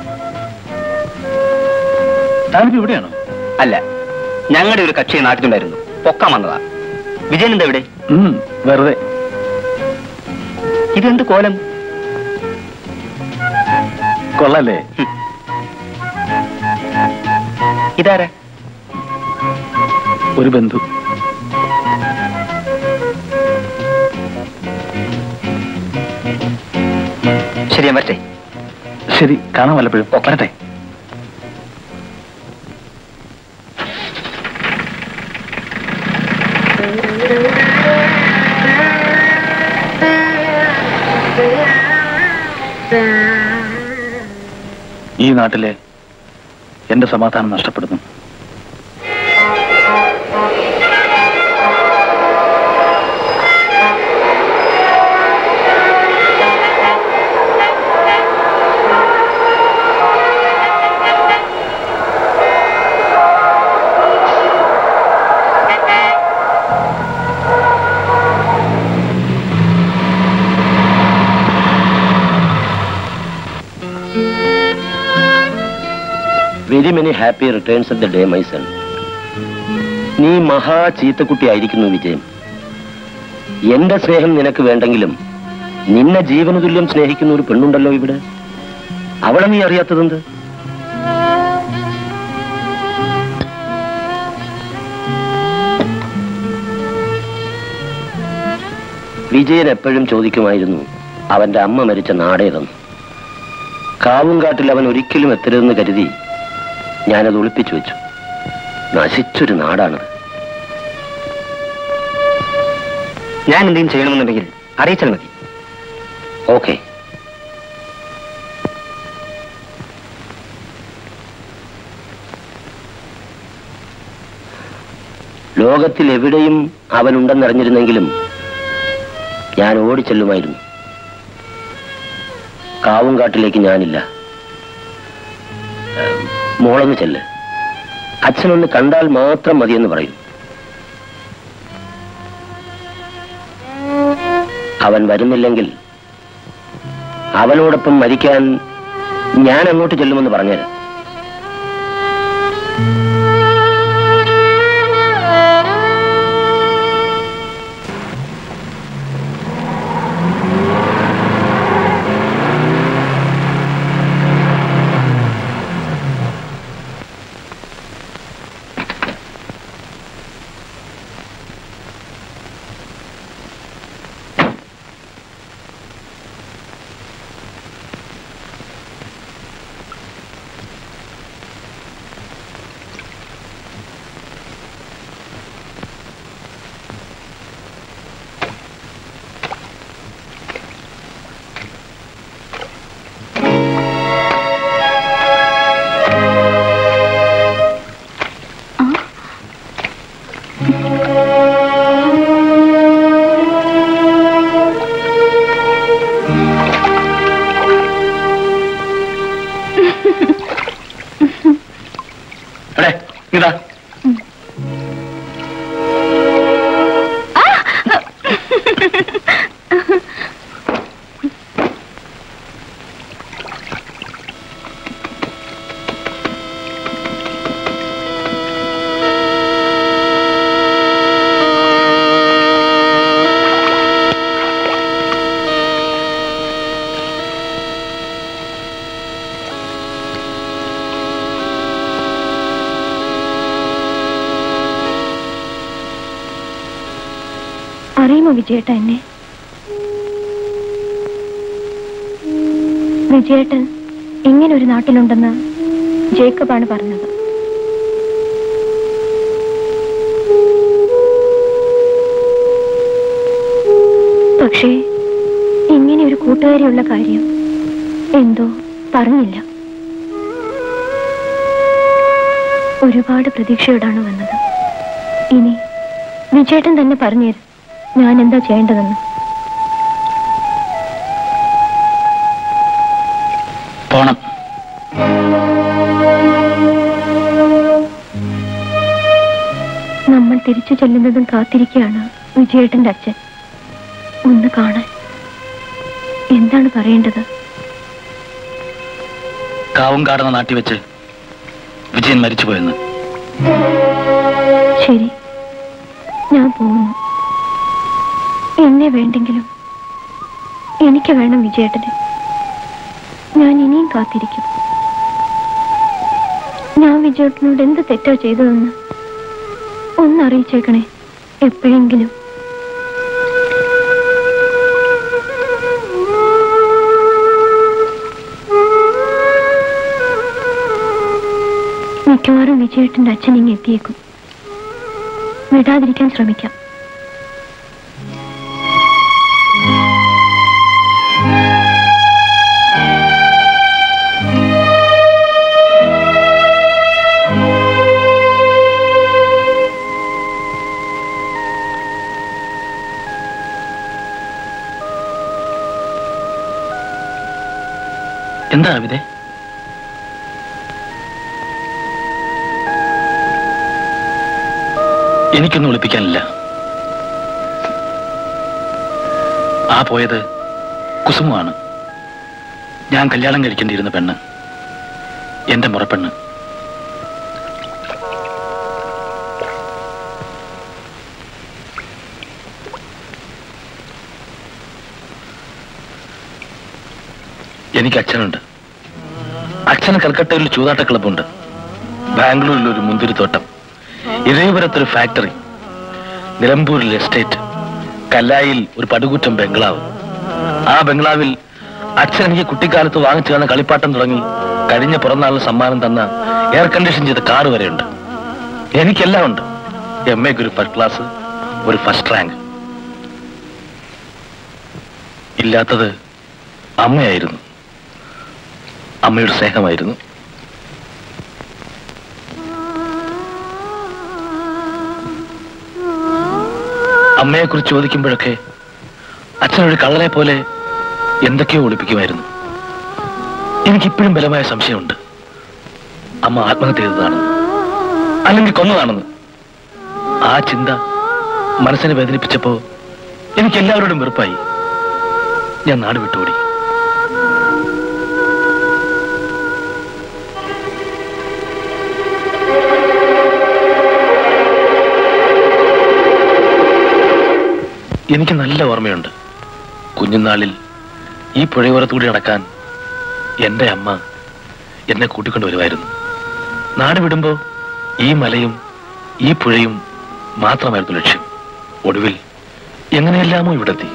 താനിപ്പോ ഇവിടെയാണോ? അല്ല, ഞങ്ങളുടെ ഒരു കക്ഷി നാട്ടിലുണ്ടായിരുന്നു, പൊക്കാൻ വന്നതാ. വിജയൻ എന്താ ഇവിടെ? വെറുതെ. ഇതെന്ത് കോലം? കൊള്ളല്ലേ? ഇതാരാ? ഒരു ബന്ധു. ശരി, ഞാൻ വരട്ടെ. ശരി, കാണാൻ വല്ലപ്പോഴും. വരട്ടെ. ഈ നാട്ടിലെ എന്റെ സമാധാനം നഷ്ടപ്പെടുന്നു. Very many happy returns of the day my son. നീ മഹാ ചീത്തക്കുട്ടി ആയിരിക്കുന്നു വിജയൻ. എന്റെ സ്നേഹം നിനക്ക് വേണ്ടെങ്കിലും നിന്നെ ജീവന തുല്യം സ്നേഹിക്കുന്ന ഒരു പെണ്ണുണ്ടല്ലോ ഇവിടെ. അവളെ നീ അറിയാത്തതെന്ത്? വിജയൻ എപ്പോഴും ചോദിക്കുമായിരുന്നു അവന്റെ അമ്മ മരിച്ച നാടേതെന്ന്. കാവുംകാട്ടിൽ അവൻ ഒരിക്കലും എത്തരുതെന്ന് കരുതി ഞാനത് ഒളിപ്പിച്ചു വെച്ചു. നശിച്ചൊരു നാടാണത്. ഞാൻ എന്തെങ്കിലും ചെയ്യണമെന്നുണ്ടെങ്കിൽ അറിയിച്ചാൽ മതി. ഓക്കെ. ലോകത്തിൽ എവിടെയും അവനുണ്ടെന്നറിഞ്ഞിരുന്നെങ്കിലും ഞാൻ ഓടിച്ചെല്ലുമായിരുന്നു. കാവുംകാട്ടിലേക്ക് ഞാനില്ല. മോളൊന്ന് ചെല്ല്. അച്ഛനൊന്ന് കണ്ടാൽ മാത്രം മതിയെന്ന് പറയും. അവൻ വരുന്നില്ലെങ്കിൽ അവനോടൊപ്പം മരിക്കാൻ ഞാൻ അങ്ങോട്ട് ചെല്ലുമെന്ന് പറഞ്ഞുതരാം. ഇതാ അറിയുമോ വിജയേട്ട എന്നെ? വിജയേട്ടൻ ഇങ്ങനെ ഒരു നാട്ടിലുണ്ടെന്ന് ജേക്കബാണ് പറഞ്ഞത്. പക്ഷേ ഇങ്ങനെ ഒരു കൂട്ടുകാരിയുള്ള കാര്യം എന്തോ പറഞ്ഞില്ല. ഒരുപാട് പ്രതീക്ഷയോടാണ് വന്നത്. ഇനി വിജയേട്ടൻ തന്നെ പറഞ്ഞുതരും ഞാൻ എന്താ ചെയ്യേണ്ടതെന്ന്. പോണം. നമ്മൾ തിരിച്ചു ചെല്ലുന്നതും കാത്തിരിക്കുകയാണ് വിജയേട്ടന്റെ അച്ഛൻ. ഒന്ന് കാണാൻ. എന്താണ് പറയേണ്ടത്? കാവും കാടുന്ന നാട്ടിൽ വെച്ച് വിജയൻ മരിച്ചുപോയെന്ന്. ശരി, ഞാൻ പോകുന്നു. എന്നെ വേണ്ടെങ്കിലും എനിക്ക് വേണം വിജയേട്ടനെ. ഞാൻ ഇനിയും കാത്തിരിക്കും. ഞാൻ വിജയേട്ടനോട് എന്ത് തെറ്റാ ചെയ്തതെന്ന് ഒന്നറിയിച്ചേക്കണേ എപ്പോഴെങ്കിലും. മിക്കവാറും വിജയേട്ടന്റെ അച്ഛൻ ഇങ്ങ് എത്തിയേക്കും. വിടാതിരിക്കാൻ ശ്രമിക്കാം. എന്താ അബിദേ? എനിക്കൊന്നും ഒളിപ്പിക്കാനില്ല. ആ പോയത് കുസുമമാണ്. ഞാൻ കല്യാണം കഴിക്കേണ്ടിയിരുന്ന പെണ്ണ്, എന്റെ മുറപ്പെണ്ണ്. എനിക്ക് അച്ഛനുണ്ട്. അച്ഛന് കൽക്കട്ടയിൽ ചൂതാട്ട ക്ലബുണ്ട്. ബാംഗ്ലൂരിൽ ഒരു മുന്തിരിത്തോട്ടം, ഇരേപുരത്തൊരു ഫാക്ടറി, നിലമ്പൂരിൽ എസ്റ്റേറ്റ്, കല്ലായിൽ ഒരു പടുകൂറ്റം ബംഗ്ലാവ്. ആ ബംഗ്ലാവിൽ അച്ഛൻ എനിക്ക് കുട്ടിക്കാലത്ത് വാങ്ങിച്ചു തന്ന കളിപ്പാട്ടം തുടങ്ങി കഴിഞ്ഞ പിറന്നാളിന് സമ്മാനം തന്ന എയർ കണ്ടീഷൻ ചെയ്ത കാറ് വരെയുണ്ട്. എനിക്കെല്ലാം ഉണ്ട്. എം എക്ക് ഒരു ഫസ്റ്റ് ക്ലാസ്, ഒരു ഫസ്റ്റ് റാങ്ക്. ഇല്ലാത്തത് അമ്മയായിരുന്നു. അമ്മയുടെ സ്നേഹമായിരുന്നു. അമ്മയെക്കുറിച്ച് ചോദിക്കുമ്പോഴൊക്കെ അച്ഛനൊരു കള്ളനെ പോലെ എന്തൊക്കെയോ ഒളിപ്പിക്കുമായിരുന്നു. എനിക്കിപ്പോഴും ബലമായ സംശയമുണ്ട്. അമ്മ ആത്മഹത്യ ചെയ്തതാണെന്ന്, അല്ലെങ്കിൽ കൊന്നതാണെന്ന്. ആ ചിന്ത മനസ്സിനെ വേദനിപ്പിച്ചപ്പോ എനിക്ക് എല്ലാവരോടും വെറുപ്പായി. ഞാൻ നാട് വിട്ടോടി. എനിക്ക് നല്ല ഓർമ്മയുണ്ട്. കുഞ്ഞുനാളിൽ ഈ പുഴയോരത്തൂടി നടക്കാൻ എൻ്റെ അമ്മ എന്നെ കൂട്ടിക്കൊണ്ടു വരുമായിരുന്നു. നാട് വിടുമ്പോ ഈ മലയും ഈ പുഴയും മാത്രമായിരുന്നു ലക്ഷ്യം. ഒടുവിൽ എങ്ങനെയെല്ലാമോ ഇവിടെത്തി.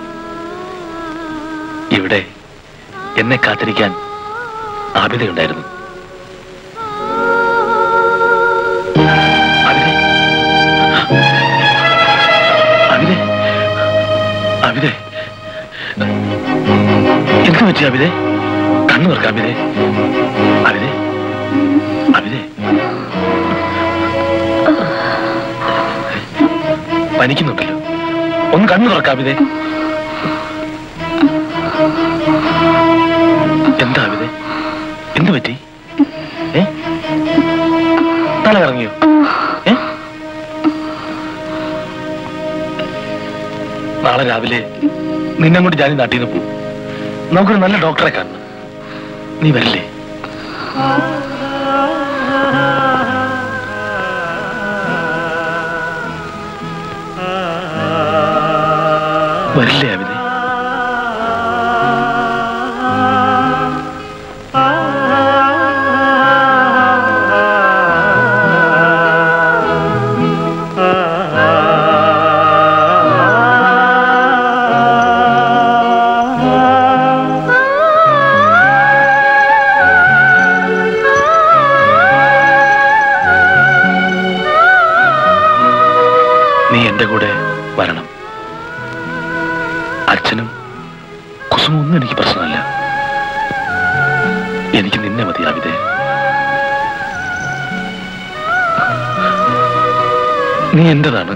ഇവിടെ എന്നെ കാത്തിരിക്കാൻ ആബിദയുണ്ടായിരുന്നു. അബിദേ, എന്ത് പറ്റി അബിദേ? കണ്ണു തുറക്ക അബിദേ. അബിദേ, അബിദേ, പനിക്കുന്നുണ്ടല്ലോ. ഒന്ന് കണ്ണു തുറക്ക അബിദേ. എന്താ അബിദേ? എന്ത് പറ്റി? ഏ, തല കറങ്ങിയോ? രാവിലെ നിന്നെ കൊണ്ട് ജാനി നാട്ടിൽ നിന്ന് പോകും. നമുക്കൊരു നല്ല ഡോക്ടറെ കാണണം. നീ വരില്ലേ? വരില്ലേ അവിനെ? നീ എന്റെ കൂടെ വരണം. അച്ഛനും കുസുമൊന്നും എനിക്ക് പ്രശ്നമല്ല. എനിക്ക് നിന്നെ മതി അവിതേ. നീ എന്റേതാണ്.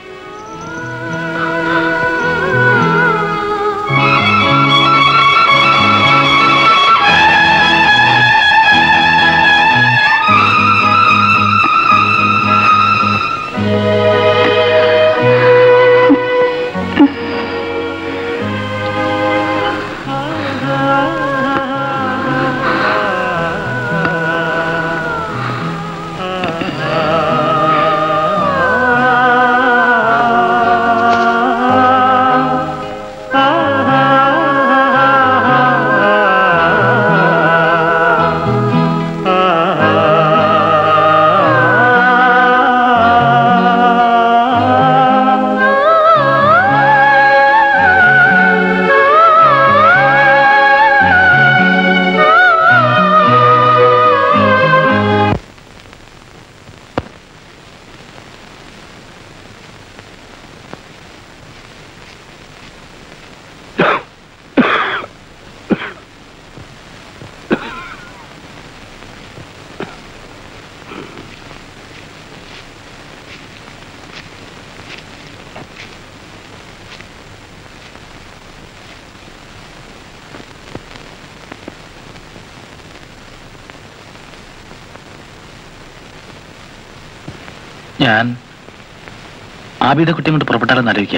ഞാൻ ആബിദ കുട്ടിയും കൊണ്ട് പുറപ്പെട്ടാലെന്ന് ആലോചിക്കുക.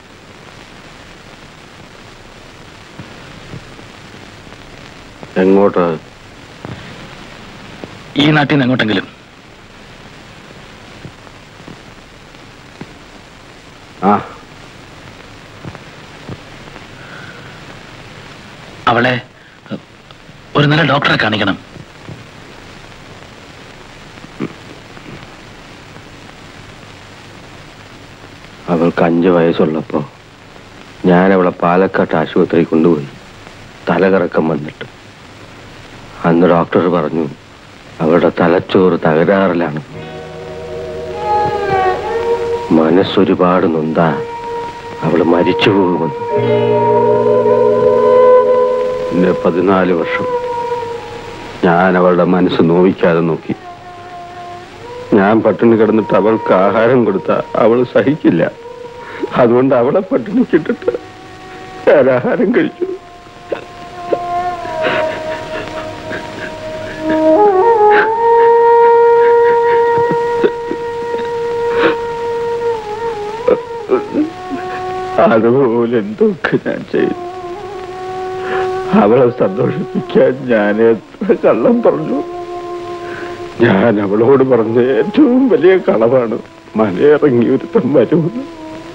എങ്ങോട്ട്? ഈ നാട്ടിൽ നിന്ന് എങ്ങോട്ടെങ്കിലും. ആ അവളെ ഒരു നല്ല ഡോക്ടറെ കാണിക്കണം. അവൾക്ക് അഞ്ച് വയസ്സുള്ളപ്പോ ഞാൻ അവളെ പാലക്കാട്ട് ആശുപത്രിയിൽ കൊണ്ടുപോയി. തലകറക്കം വന്നിട്ട് അന്ന് ഡോക്ടർ പറഞ്ഞു അവളുടെ തലച്ചോറ് തകരാറിലാണ്. മനസ്സൊരുപാട് നൊന്താ അവള് മരിച്ചു പോകുമെന്ന്. എന്റെ പതിനാല് വർഷം ഞാൻ അവളുടെ മനസ്സ് നോവിക്കാതെ നോക്കി. ഞാൻ പട്ടിണി കിടന്നിട്ട് അവൾക്ക് ആഹാരം കൊടുത്താ അവള് സഹിക്കില്ല. അതുകൊണ്ട് അവളെ പട്ടിണിക്കിട്ടിട്ട് ഞാൻ ആഹാരം കഴിച്ചു. അതുപോലെ എന്തൊക്കെ ഞാൻ ചെയ്തു. അവളെ സന്തോഷിപ്പിക്കാൻ ഞാൻ എത്ര കള്ളം പറഞ്ഞു. ഞാൻ അവളോട് പറഞ്ഞ ഏറ്റവും വലിയ കളവാണ് മലയിറങ്ങി ഒരുത്തം വരുമെന്ന്.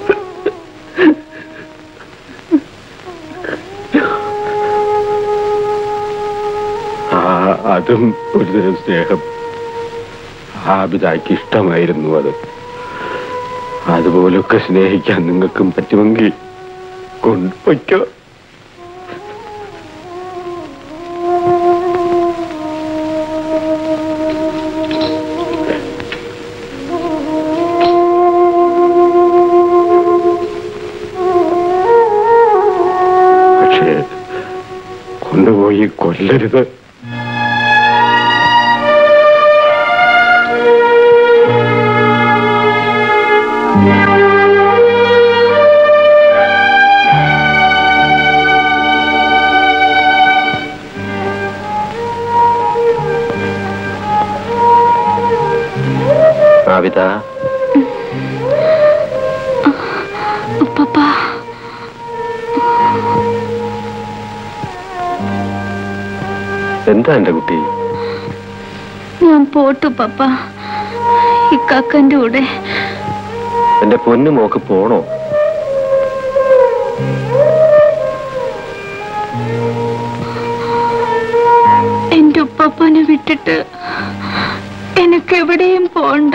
ആ അതും ഒരു തരം സ്നേഹം. ആബിദയ്ക്ക് ഇഷ്ടമായിരുന്നു അത്. അതുപോലൊക്കെ സ്നേഹിക്കാൻ നിങ്ങൾക്കും പറ്റുമെങ്കിൽ കൊണ്ടുപോയിക്കോ. പക്ഷേ കൊണ്ടുപോയി കൊല്ലരുത്. ആബിദ, എന്താ എന്റെ കുട്ടി? ഞാൻ പോട്ടു പപ്പ, ഇക്കാക്കന്റെ കൂടെ. എന്റെ പൊന്നു മോക്ക് പോണോ? എന്റെ ഉപ്പപ്പനെ വിട്ടിട്ട് എനിക്ക് എവിടെയും പോണ്ട.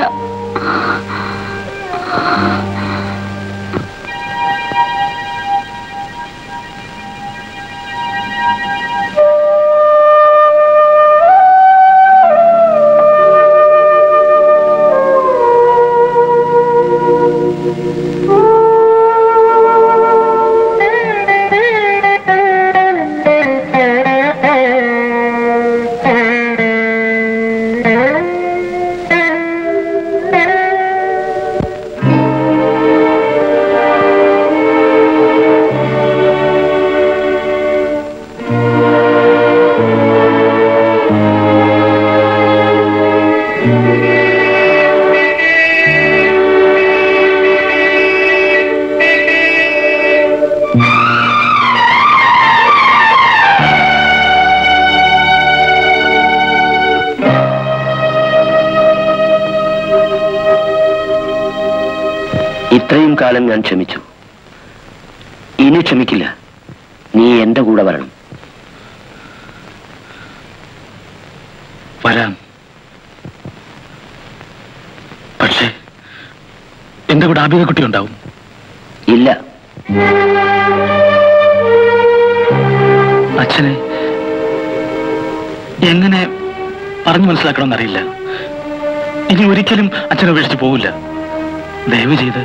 ഇത്രയും കാലം ഞാൻ ക്ഷമിച്ചു, ഇനി ക്ഷമിക്കില്ല. നീ എന്റെ കൂടെ വരണം. വരാം, പക്ഷേ എന്റെ കൂടെ ആബിദ കുട്ടി ഉണ്ടാവും. ഇല്ല. അച്ഛനെ എങ്ങനെ പറഞ്ഞു മനസ്സിലാക്കണമെന്നറിയില്ല. ഇനി ഒരിക്കലും അച്ഛനെ ഉപേക്ഷിച്ച് പോവില്ല. ദയവ് ചെയ്ത്.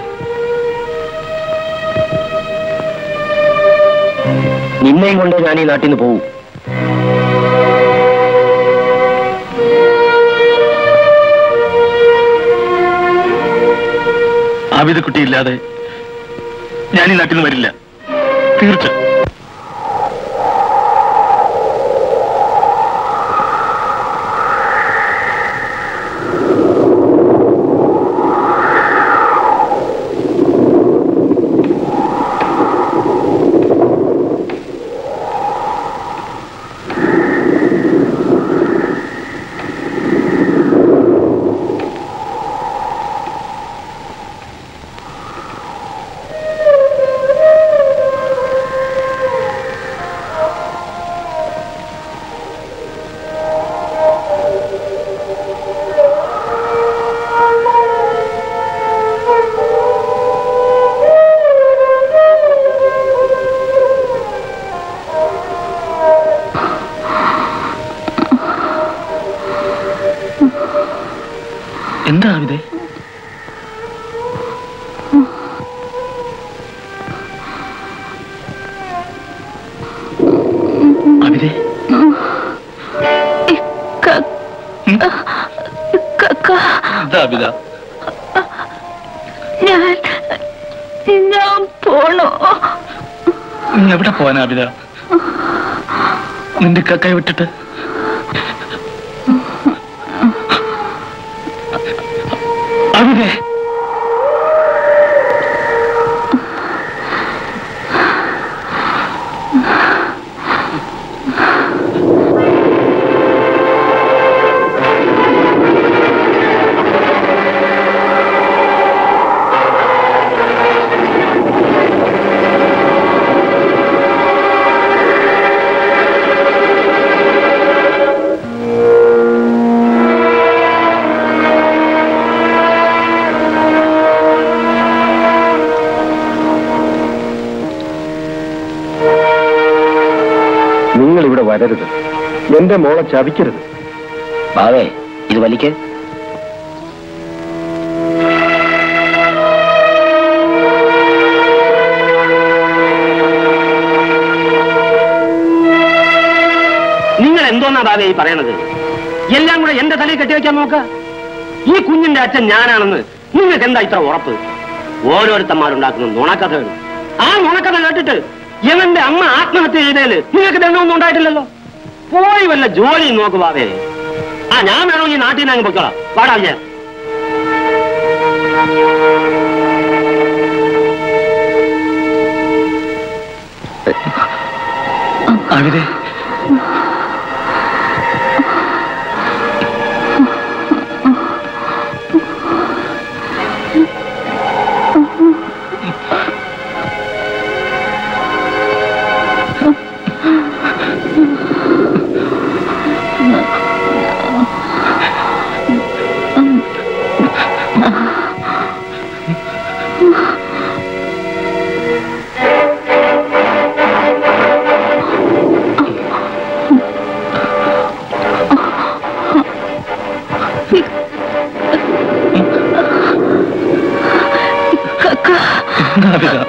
നിന്നെയും കൊണ്ട് ഞാൻ ഈ നാട്ടിൽ നിന്ന് പോവും. ആബിദ കുട്ടിയില്ലാതെ ഞാൻ ഈ നാട്ടിൽ നിന്ന് വരില്ല, തീർച്ച. എന്താ ആബിദേ? ആബിദേ, എന്താ ആബിദ? ഞാൻ ഞാൻ പോണോ? നീ എവിടെ പോവാനാ ആബിദ? നിന്റെ കക്കയെ വിട്ടിട്ട്? ആബിദേ, വരരുത്. എന്റെ മോളെ ചതിക്കരുത്. ബാവേ, ഇത് വലിക്ക്. നിങ്ങൾ എന്തോന്നാ ബാവേ ഈ പറയണത്? എല്ലാം കൂടെ എന്റെ തലയിൽ കെട്ടിവെക്കാൻ നോക്ക. ഈ കുഞ്ഞിന്റെ അച്ഛൻ ഞാനാണെന്ന് നിങ്ങൾക്ക് എന്താ ഇത്ര ഉറപ്പ്? ഓരോരുത്തന്മാരുണ്ടാക്കുന്ന നുണക്കഥകൾ. ആ നുണക്കഥ കേട്ടിട്ട് ഇവന്റെ അമ്മ ആത്മഹത്യ ചെയ്തേല് നിങ്ങൾക്ക് ദണ്ണമൊന്നും ഉണ്ടായിട്ടില്ലല്ലോ. പോയി വല്ല ജോലി നോക്ക് ബാവേ. ആ ഞാൻ വേണമെങ്കിൽ നാട്ടിൽ നിന്ന് അങ്ങ് പൊയ്ക്കോളാം. പാടാ ഞാൻ. ആബിദേ, അബിത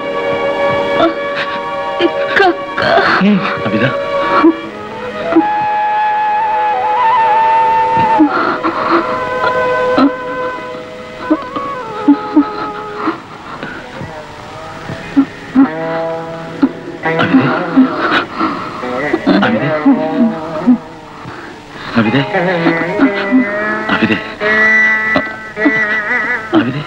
അബിത അബിദേ അബിദേ അബിദേ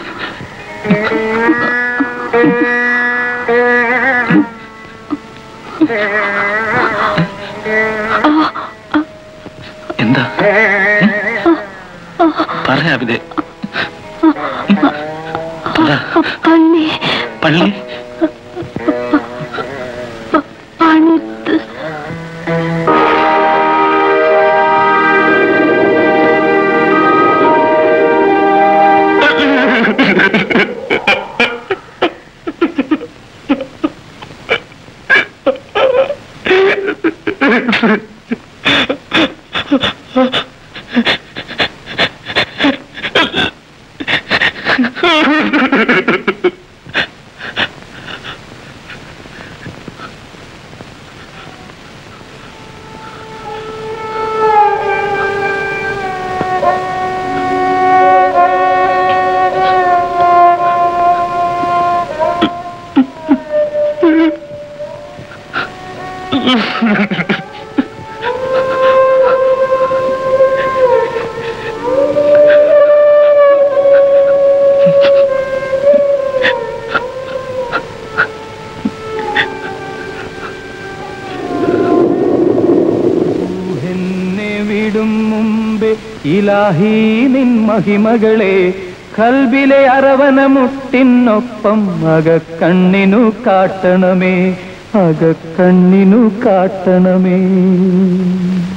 എന്താ പറയാ അബിദേ പള്ളി പള്ളി പണിത്ത് ഇലാഹി നിൻ മഹിമകളെ കൽബിലെ അരവനമുട്ടിനൊപ്പം അകക്കണ്ണിനു കാട്ടണമേ അകക്കണ്ണിനു കാട്ടണമേ.